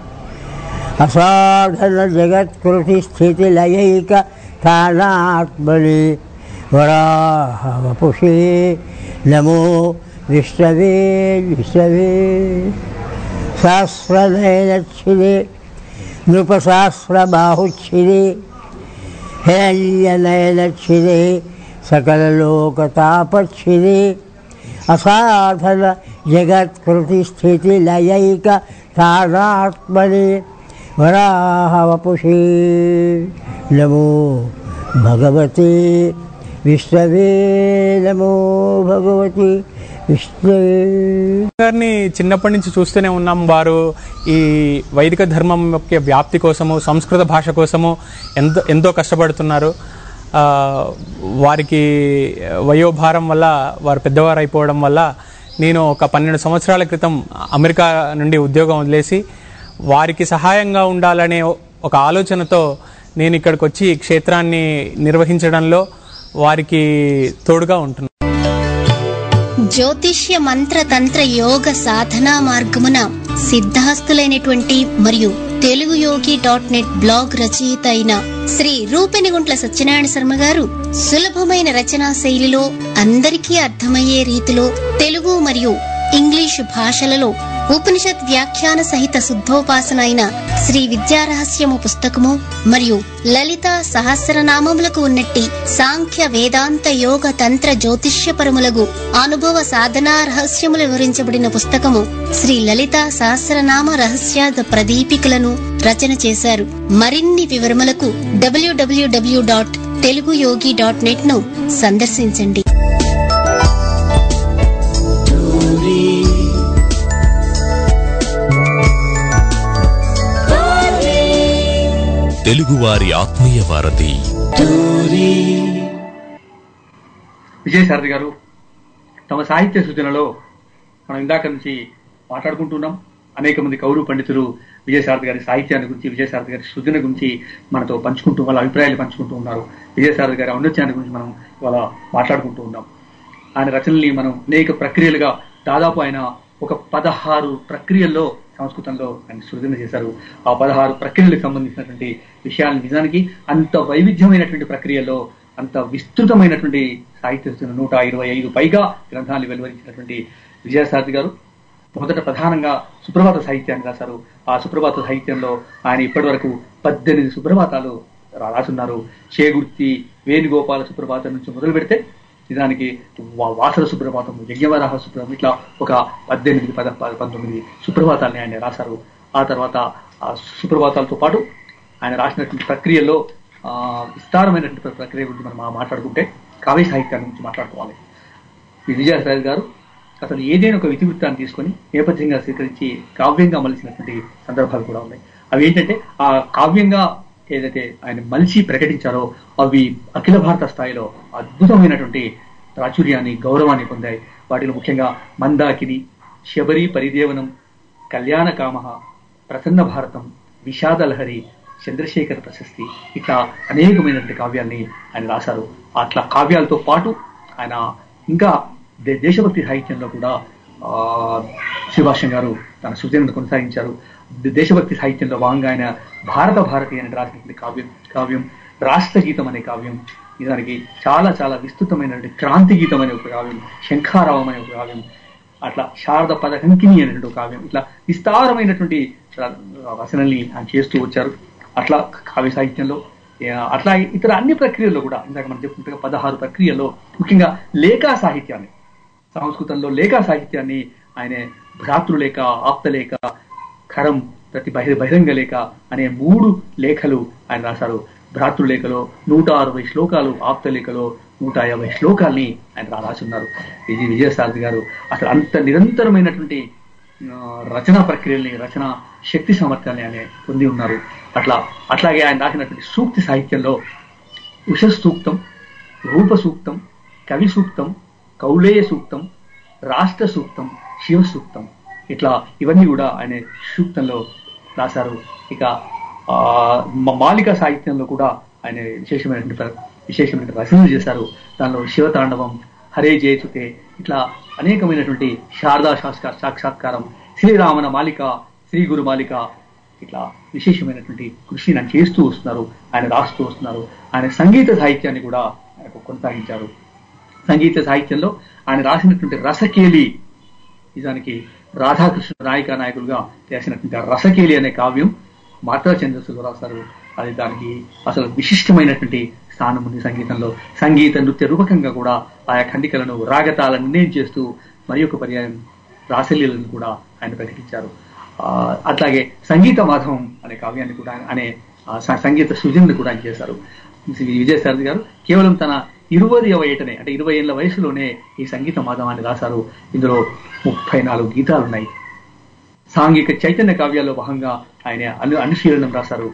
అసాధన జగత్కృతి స్థితి లయైక తానాత్మని వరాహవపుషే నమో విష్ణవే విష్ణవే సహస్రనయనచ్చిరే నృపసహస్ర బాహుచ్చిరే హిరణ్యనయనచ్చిరే సకల లోక తాపచ్చిరే అసాధన జగత్కృతి స్థితి లయైక తానాత్మని వరాహవపుషే నమో భగవతే విష్ణవే నమో భగవతి విష్ణవే. గారిని చిన్నప్పటి నుంచి చూస్తూనే ఉన్నాం. వారు ఈ వైదిక ధర్మం యొక్క వ్యాప్తి కోసము, సంస్కృత భాష కోసము ఎంతో ఎంతో కష్టపడుతున్నారు. వారికి వయోభారం వల్ల, వారు పెద్దవారు అయిపోవడం వల్ల నేను ఒక పన్నెండు సంవత్సరాల క్రితం అమెరికా నుండి ఉద్యోగం వదిలేసి వారికి సహాయంగా ఉండాలనే ఒక ఆలోచనతో నేను ఇక్కడికి వచ్చి క్షేత్రాన్ని నిర్వహించడంలో వారికి తోడుగా ఉంటున్నాను. జ్యోతిష్య మంత్ర తంత్ర యోగ సాధనా మార్గమున సిద్ధాస్తులైనటువంటి మరియు Telugu Yogi dot net blog రచయిత అయిన శ్రీ రూపెనిగుంట్ల సత్యనారాయణ శర్మ గారు సులభమైన రచనా శైలిలో అందరికీ అర్థమయ్యే రీతిలో తెలుగు మరియు ఇంగ్లీషు భాషలలో ఉపనిషత్ వ్యాఖ్యాన సహిత శుద్ధోపాసన అయిన శ్రీ విద్యారహస్యము పుస్తకము మరియు లలిత సహస్రనామములకు ఉన్నట్టి సాంఖ్య వేదాంత యోగ తంత్ర జ్యోతిష్యపరములగు అనుభవ సాధనా రహస్యములు వివరించబడిన పుస్తకము శ్రీ లలిత సహస్రనామ రహస్యాద ప్రదీపికలను రచన చేశారు. మరిన్ని వివరములకు W W W dot Telugu Yogi dot net ను సందర్శించండి. తెలుగువారి ఆత్మీయ వారధి. విజయసారథి గారు తమ సాహిత్య సృజనలో మనం ఇందాక నుంచి మాట్లాడుకుంటున్నాం. అనేక మంది కౌరు పండితులు విజయసారథి గారి సాహిత్యాన్ని గురించి, విజయసారథి గారి సృజన గురించి మనతో పంచుకుంటూ వాళ్ళ అభిప్రాయాలు పంచుకుంటూ ఉన్నారు. విజయసారథి గారి ఔన్నత్యాన్ని గురించి మనం ఇవాళ మాట్లాడుకుంటూ ఉన్నాం. ఆయన రచనల్ని మనం అనేక ప్రక్రియలుగా దాదాపు ఆయన ఒక పదహారు ప్రక్రియల్లో సంస్కృతంలో ఆయన సృజన చేశారు. ఆ పదహారు ప్రక్రియలకు సంబంధించినటువంటి విషయాలు నిజానికి అంత వైవిధ్యమైనటువంటి ప్రక్రియల్లో అంత విస్తృతమైనటువంటి సాహిత్య సృజన నూట ఇరవై ఐదు పైగా గ్రంథాలు వెలువరించినటువంటి విజయసారథి గారు మొదట ప్రధానంగా సుప్రభాత సాహిత్యాన్ని రాశారు. ఆ సుప్రభాత సాహిత్యంలో ఆయన ఇప్పటి వరకు పద్దెనిమిది సుప్రభాతాలు రాసున్నారు. చేగుర్తి, వేణుగోపాల సుప్రభాతం నుంచి మొదలు పెడితే నిజానికి వాసర సుప్రభాతం, యజ్ఞవరాహ సుప్రభాతం, ఇట్లా ఒక పద్దెనిమిది పద పంతొమ్మిది సుప్రభాతాలని ఆయన రాశారు. ఆ తర్వాత ఆ సుప్రభాతాలతో పాటు ఆయన రాసినటువంటి ప్రక్రియల్లో ఆ విస్తారమైనటువంటి ప్రక్రియ గురించి మనం మాట్లాడుకుంటే కావ్య సాహిత్యాన్ని గురించి మాట్లాడుకోవాలి. ఈ విజయసారథి గారు అసలు ఏదైనా ఒక ఇతివృత్తాన్ని తీసుకొని నేపథ్యంగా స్వీకరించి కావ్యంగా మలిచినటువంటి సందర్భాలు కూడా ఉన్నాయి. అవి ఏంటంటే ఆ కావ్యంగా ఏదైతే ఆయన మలిచి ప్రకటించారో అవి అఖిల భారత స్థాయిలో అద్భుతమైనటువంటి ప్రాచుర్యాన్ని, గౌరవాన్ని పొందాయి. వాటిలో ముఖ్యంగా మందాకిని, శబరి పరిదేవనం, కళ్యాణ కామ, ప్రసన్న భారతం, విషాదలహరి, చంద్రశేఖర ప్రశస్తి, ఇట్లా అనేకమైనటువంటి కావ్యాన్ని ఆయన రాశారు. అట్లా కావ్యాలతో పాటు ఆయన ఇంకా దేశభక్తి సాహిత్యంలో కూడా ఆ శ్రీభాష్యం గారు తన సృజనను కొనసాగించారు. దేశభక్తి సాహిత్యంలో భాగంగా ఆయన భారత భారతి అని రాసినటువంటి కావ్యం కావ్యం రాష్ట్ర గీతం అనే కావ్యం నిజానికి చాలా చాలా విస్తృతమైనటువంటి క్రాంతి గీతం అనే ఒక కావ్యం, శంఖారావం అనే ఒక కావ్యం, అట్లా శారద పదకంకిని అనేటువంటి ఒక కావ్యం, ఇట్లా విస్తారమైనటువంటి రచనల్ని ఆయన చేస్తూ వచ్చారు. అట్లా కావ్య సాహిత్యంలో అట్లా ఇతర అన్ని ప్రక్రియల్లో కూడా ఇందాక మనం చెప్పుకుంటే పదహారు ప్రక్రియల్లో ముఖ్యంగా లేఖా సాహిత్యాన్ని, సంస్కృతంలో లేఖా సాహిత్యాన్ని ఆయన భ్రాతృలేఖ, ఆప్తలేఖ, ఖరం, ప్రతి బహిర్ బహిరంగ లేఖ అనే మూడు లేఖలు ఆయన రాశారు. భ్రాతృలేఖలో నూట అరవై శ్లోకాలు, ఆప్తలేఖలో నూట యాభై శ్లోకాల్ని ఆయన రాసున్నారు. ఇది విజయసారథి గారు అసలు అంత నిరంతరమైనటువంటి రచనా ప్రక్రియల్ని, రచనా శక్తి సామర్థ్యాన్ని ఆయన పొంది ఉన్నారు. అట్లా అట్లాగే ఆయన రాసినటువంటి సూక్తి సాహిత్యంలో ఉష సూక్తం, రూప సూక్తం, కవి సూక్తం, కౌలేయ సూక్తం, రాష్ట్ర సూక్తం, శివ సూక్తం, ఇట్లా ఇవన్నీ కూడా ఆయన సూక్తంలో రాశారు. ఇక ఆ మాలిక సాహిత్యంలో కూడా ఆయన విశేషమైనటువంటి విశేషమైన రచనలు చేశారు. దానిలో శివతాండవం, హరే జయచుతే, ఇట్లా అనేకమైనటువంటి శారదా శాస్త్ర సాక్షాత్కారం, శ్రీరామన మాలిక, శ్రీ గురు మాలిక, ఇట్లా విశేషమైనటువంటి కృషిని ఆయన చేస్తూ వస్తున్నారు, ఆయన రాస్తూ వస్తున్నారు. ఆయన సంగీత సాహిత్యాన్ని కూడా ఆయనకు కొనసాగించారు. సంగీత సాహిత్యంలో ఆయన రాసినటువంటి రసకేలి, నిజానికి రాధాకృష్ణ నాయిక నాయకులుగా రాసినటువంటి రసకేలి అనే కావ్యం మాత్రా ఛందస్సులో రాశారు. అది దానికి అసలు విశిష్టమైనటువంటి స్థానం ఉంది సంగీతంలో. సంగీత నృత్య రూపకంగా కూడా ఆయా ఖండికలను, రాగతాలను నిర్ణయం చేస్తూ మరి ఒక పర్యాయం రాసలీలను కూడా ఆయన ప్రకటించారు. ఆ అట్లాగే సంగీత మాధవం అనే కావ్యాన్ని కూడా అనే సంగీత సృజనను కూడా ఆయన చేశారు. విజయసారథి గారు కేవలం తన ఇరవైవ ఏటనే అంటే ఇరవై ఏళ్ల వయసులోనే ఈ సంగీత మాధవాన్ని రాశారు. ఇందులో ముప్పై నాలుగు గీతాలు ఉన్నాయి. సాంఘిక చైతన్య కావ్యాల్లో భాగంగా ఆయన అను అనుశీలనం రాశారు,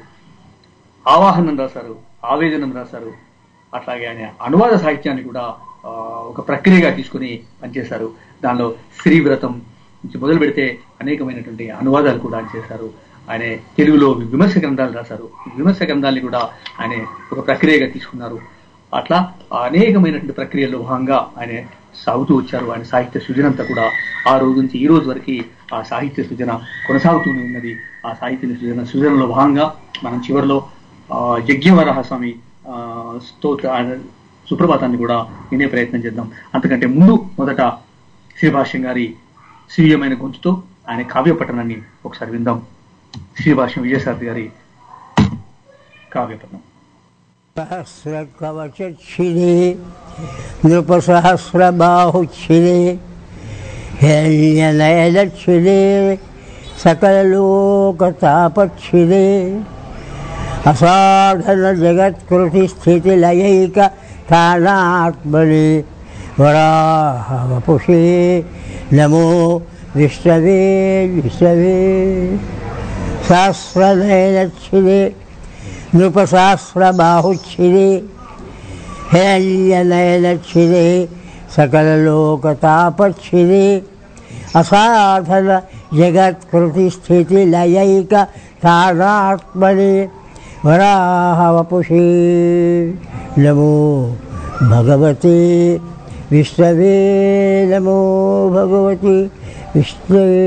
ఆవాహనం రాశారు, ఆవేదనం రాశారు. అట్లాగే ఆయన అనువాద సాహిత్యాన్ని కూడా ఒక ప్రక్రియగా తీసుకుని పనిచేశారు. దానిలో శ్రీవ్రతం నుంచి మొదలు పెడితే అనేకమైనటువంటి అనువాదాలు కూడా ఆయన చేశారు. ఆయన తెలుగులో విమర్శ గ్రంథాలు రాశారు. విమర్శ గ్రంథాలని కూడా ఆయన ఒక ప్రక్రియగా తీసుకున్నారు. అట్లా అనేకమైనటువంటి ప్రక్రియల్లో భాగంగా ఆయన సాగుతూ వచ్చారు. ఆయన సాహిత్య సృజనంతా కూడా ఆ రోజు నుంచి ఈ రోజు వరకు ఆ సాహిత్య సృజన కొనసాగుతూనే ఉన్నది. ఆ సాహిత్య సృజన సృజనలో భాగంగా మనం చివరిలో యజ్ఞవరాహ స్వామి స్తోత్ర సుప్రభాతాన్ని కూడా వినే ప్రయత్నం చేద్దాం. అంతకంటే ముందు మొదట శ్రీభాష్యం గారి స్వీయమైన గొంతుతో ఆయన కావ్య పఠనాన్ని ఒకసారి విందాం. శ్రీభాష్యం విజయసారథి గారి కావ్య పఠనం. సహస్ర కవచిరే నృప సహస్ర బాహుచ్చిరే హిరణ్యనయనచ్చిరే సకల లోక తాపచ్చిరే అసాధన జగత్కృతి స్థితి లయైక తానాత్మని వరాహవపుషే నమో విష్ణవే విష్ణవే సహస్రనయనచ్చిరే నృపశాస్త్రబాహుచ్చిరే హిరణ్యనయనచ్చిరే సకలలోకతాపచ్చిరే అసాధన జగత్కృతి స్థితి లయైక తారాత్మనే వరాహవపుషే నమో భగవతే విష్ణవే నమో భగవతి విష్ణవే.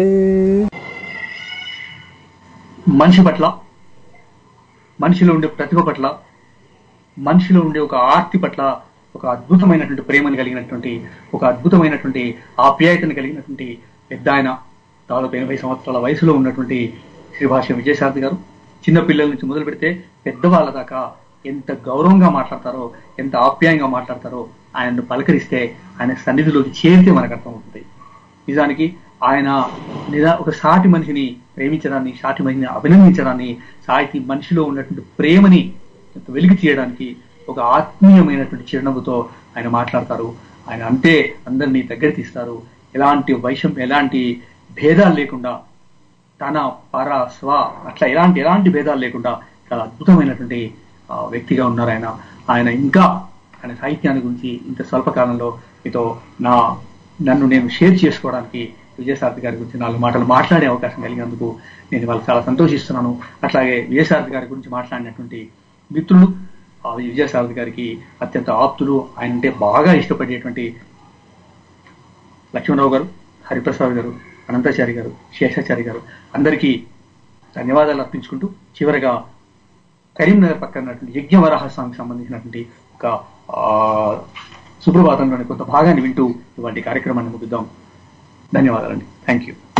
మనిషి పట్ల, మనిషిలో ఉండే ప్రతిభ పట్ల, మనిషిలో ఉండే ఒక ఆర్తి పట్ల ఒక అద్భుతమైనటువంటి ప్రేమను కలిగినటువంటి, ఒక అద్భుతమైనటువంటి ఆప్యాయతను కలిగినటువంటి పెద్ద ఆయన, దాదాపు ఎనభై సంవత్సరాల వయసులో ఉన్నటువంటి శ్రీభాష్యం విజయసారథి గారు చిన్న పిల్లల నుంచి మొదలు పెడితే పెద్దవాళ్ళ దాకా ఎంత గౌరవంగా మాట్లాడతారో, ఎంత ఆప్యాయంగా మాట్లాడతారో, ఆయనను పలకరిస్తే, ఆయన సన్నిధిలోకి చేరితే మనకు అర్థమవుతుంది. నిజానికి ఆయన నిజా ఒక సాటి మనిషిని ప్రేమించడాన్ని, సాటి మనిషిని అభినందించడాన్ని, సాటి మనిషిలో ఉన్నటువంటి ప్రేమని వెలికి తీయడానికి ఒక ఆత్మీయమైనటువంటి చిరునవ్వుతో ఆయన మాట్లాడతారు. ఆయన అంతే అందరినీ దగ్గర తీస్తారు. ఎలాంటి వైషం, ఎలాంటి భేదాలు లేకుండా, తన పర స్వ అట్లా ఎలాంటి ఎలాంటి భేదాలు లేకుండా చాలా అద్భుతమైనటువంటి వ్యక్తిగా ఉన్నారు ఆయన. ఆయన ఇంకా ఆయన సాహిత్యాన్ని గురించి ఇంత స్వల్పకాలంలో మీతో నా నన్ను నేను షేర్ చేసుకోవడానికి విజయసారథి గారి గురించి నాలుగు మాటలు మాట్లాడే అవకాశం కలిగినందుకు నేను వాళ్ళు చాలా సంతోషిస్తున్నాను. అట్లాగే విజయసారథి గారి గురించి మాట్లాడినటువంటి మిత్రులు, విజయసారథి గారికి అత్యంత ఆప్తులు, ఆయన అంటే బాగా ఇష్టపడేటువంటి లక్ష్మణరావు గారు, హరిప్రసాద్ గారు, అనంతాచారి గారు, శేషాచారి గారు అందరికీ ధన్యవాదాలు అర్పించుకుంటూ చివరగా కరీంనగర్ పక్కన ఉన్నటువంటి యజ్ఞవరాహ స్వామికి సంబంధించినటువంటి ఒక సుప్రభాతంలోని కొంత భాగాన్ని వింటూ ఇవాటి కార్యక్రమాన్ని ముగిద్దాం. ధన్యవాదాలండి. Thank you.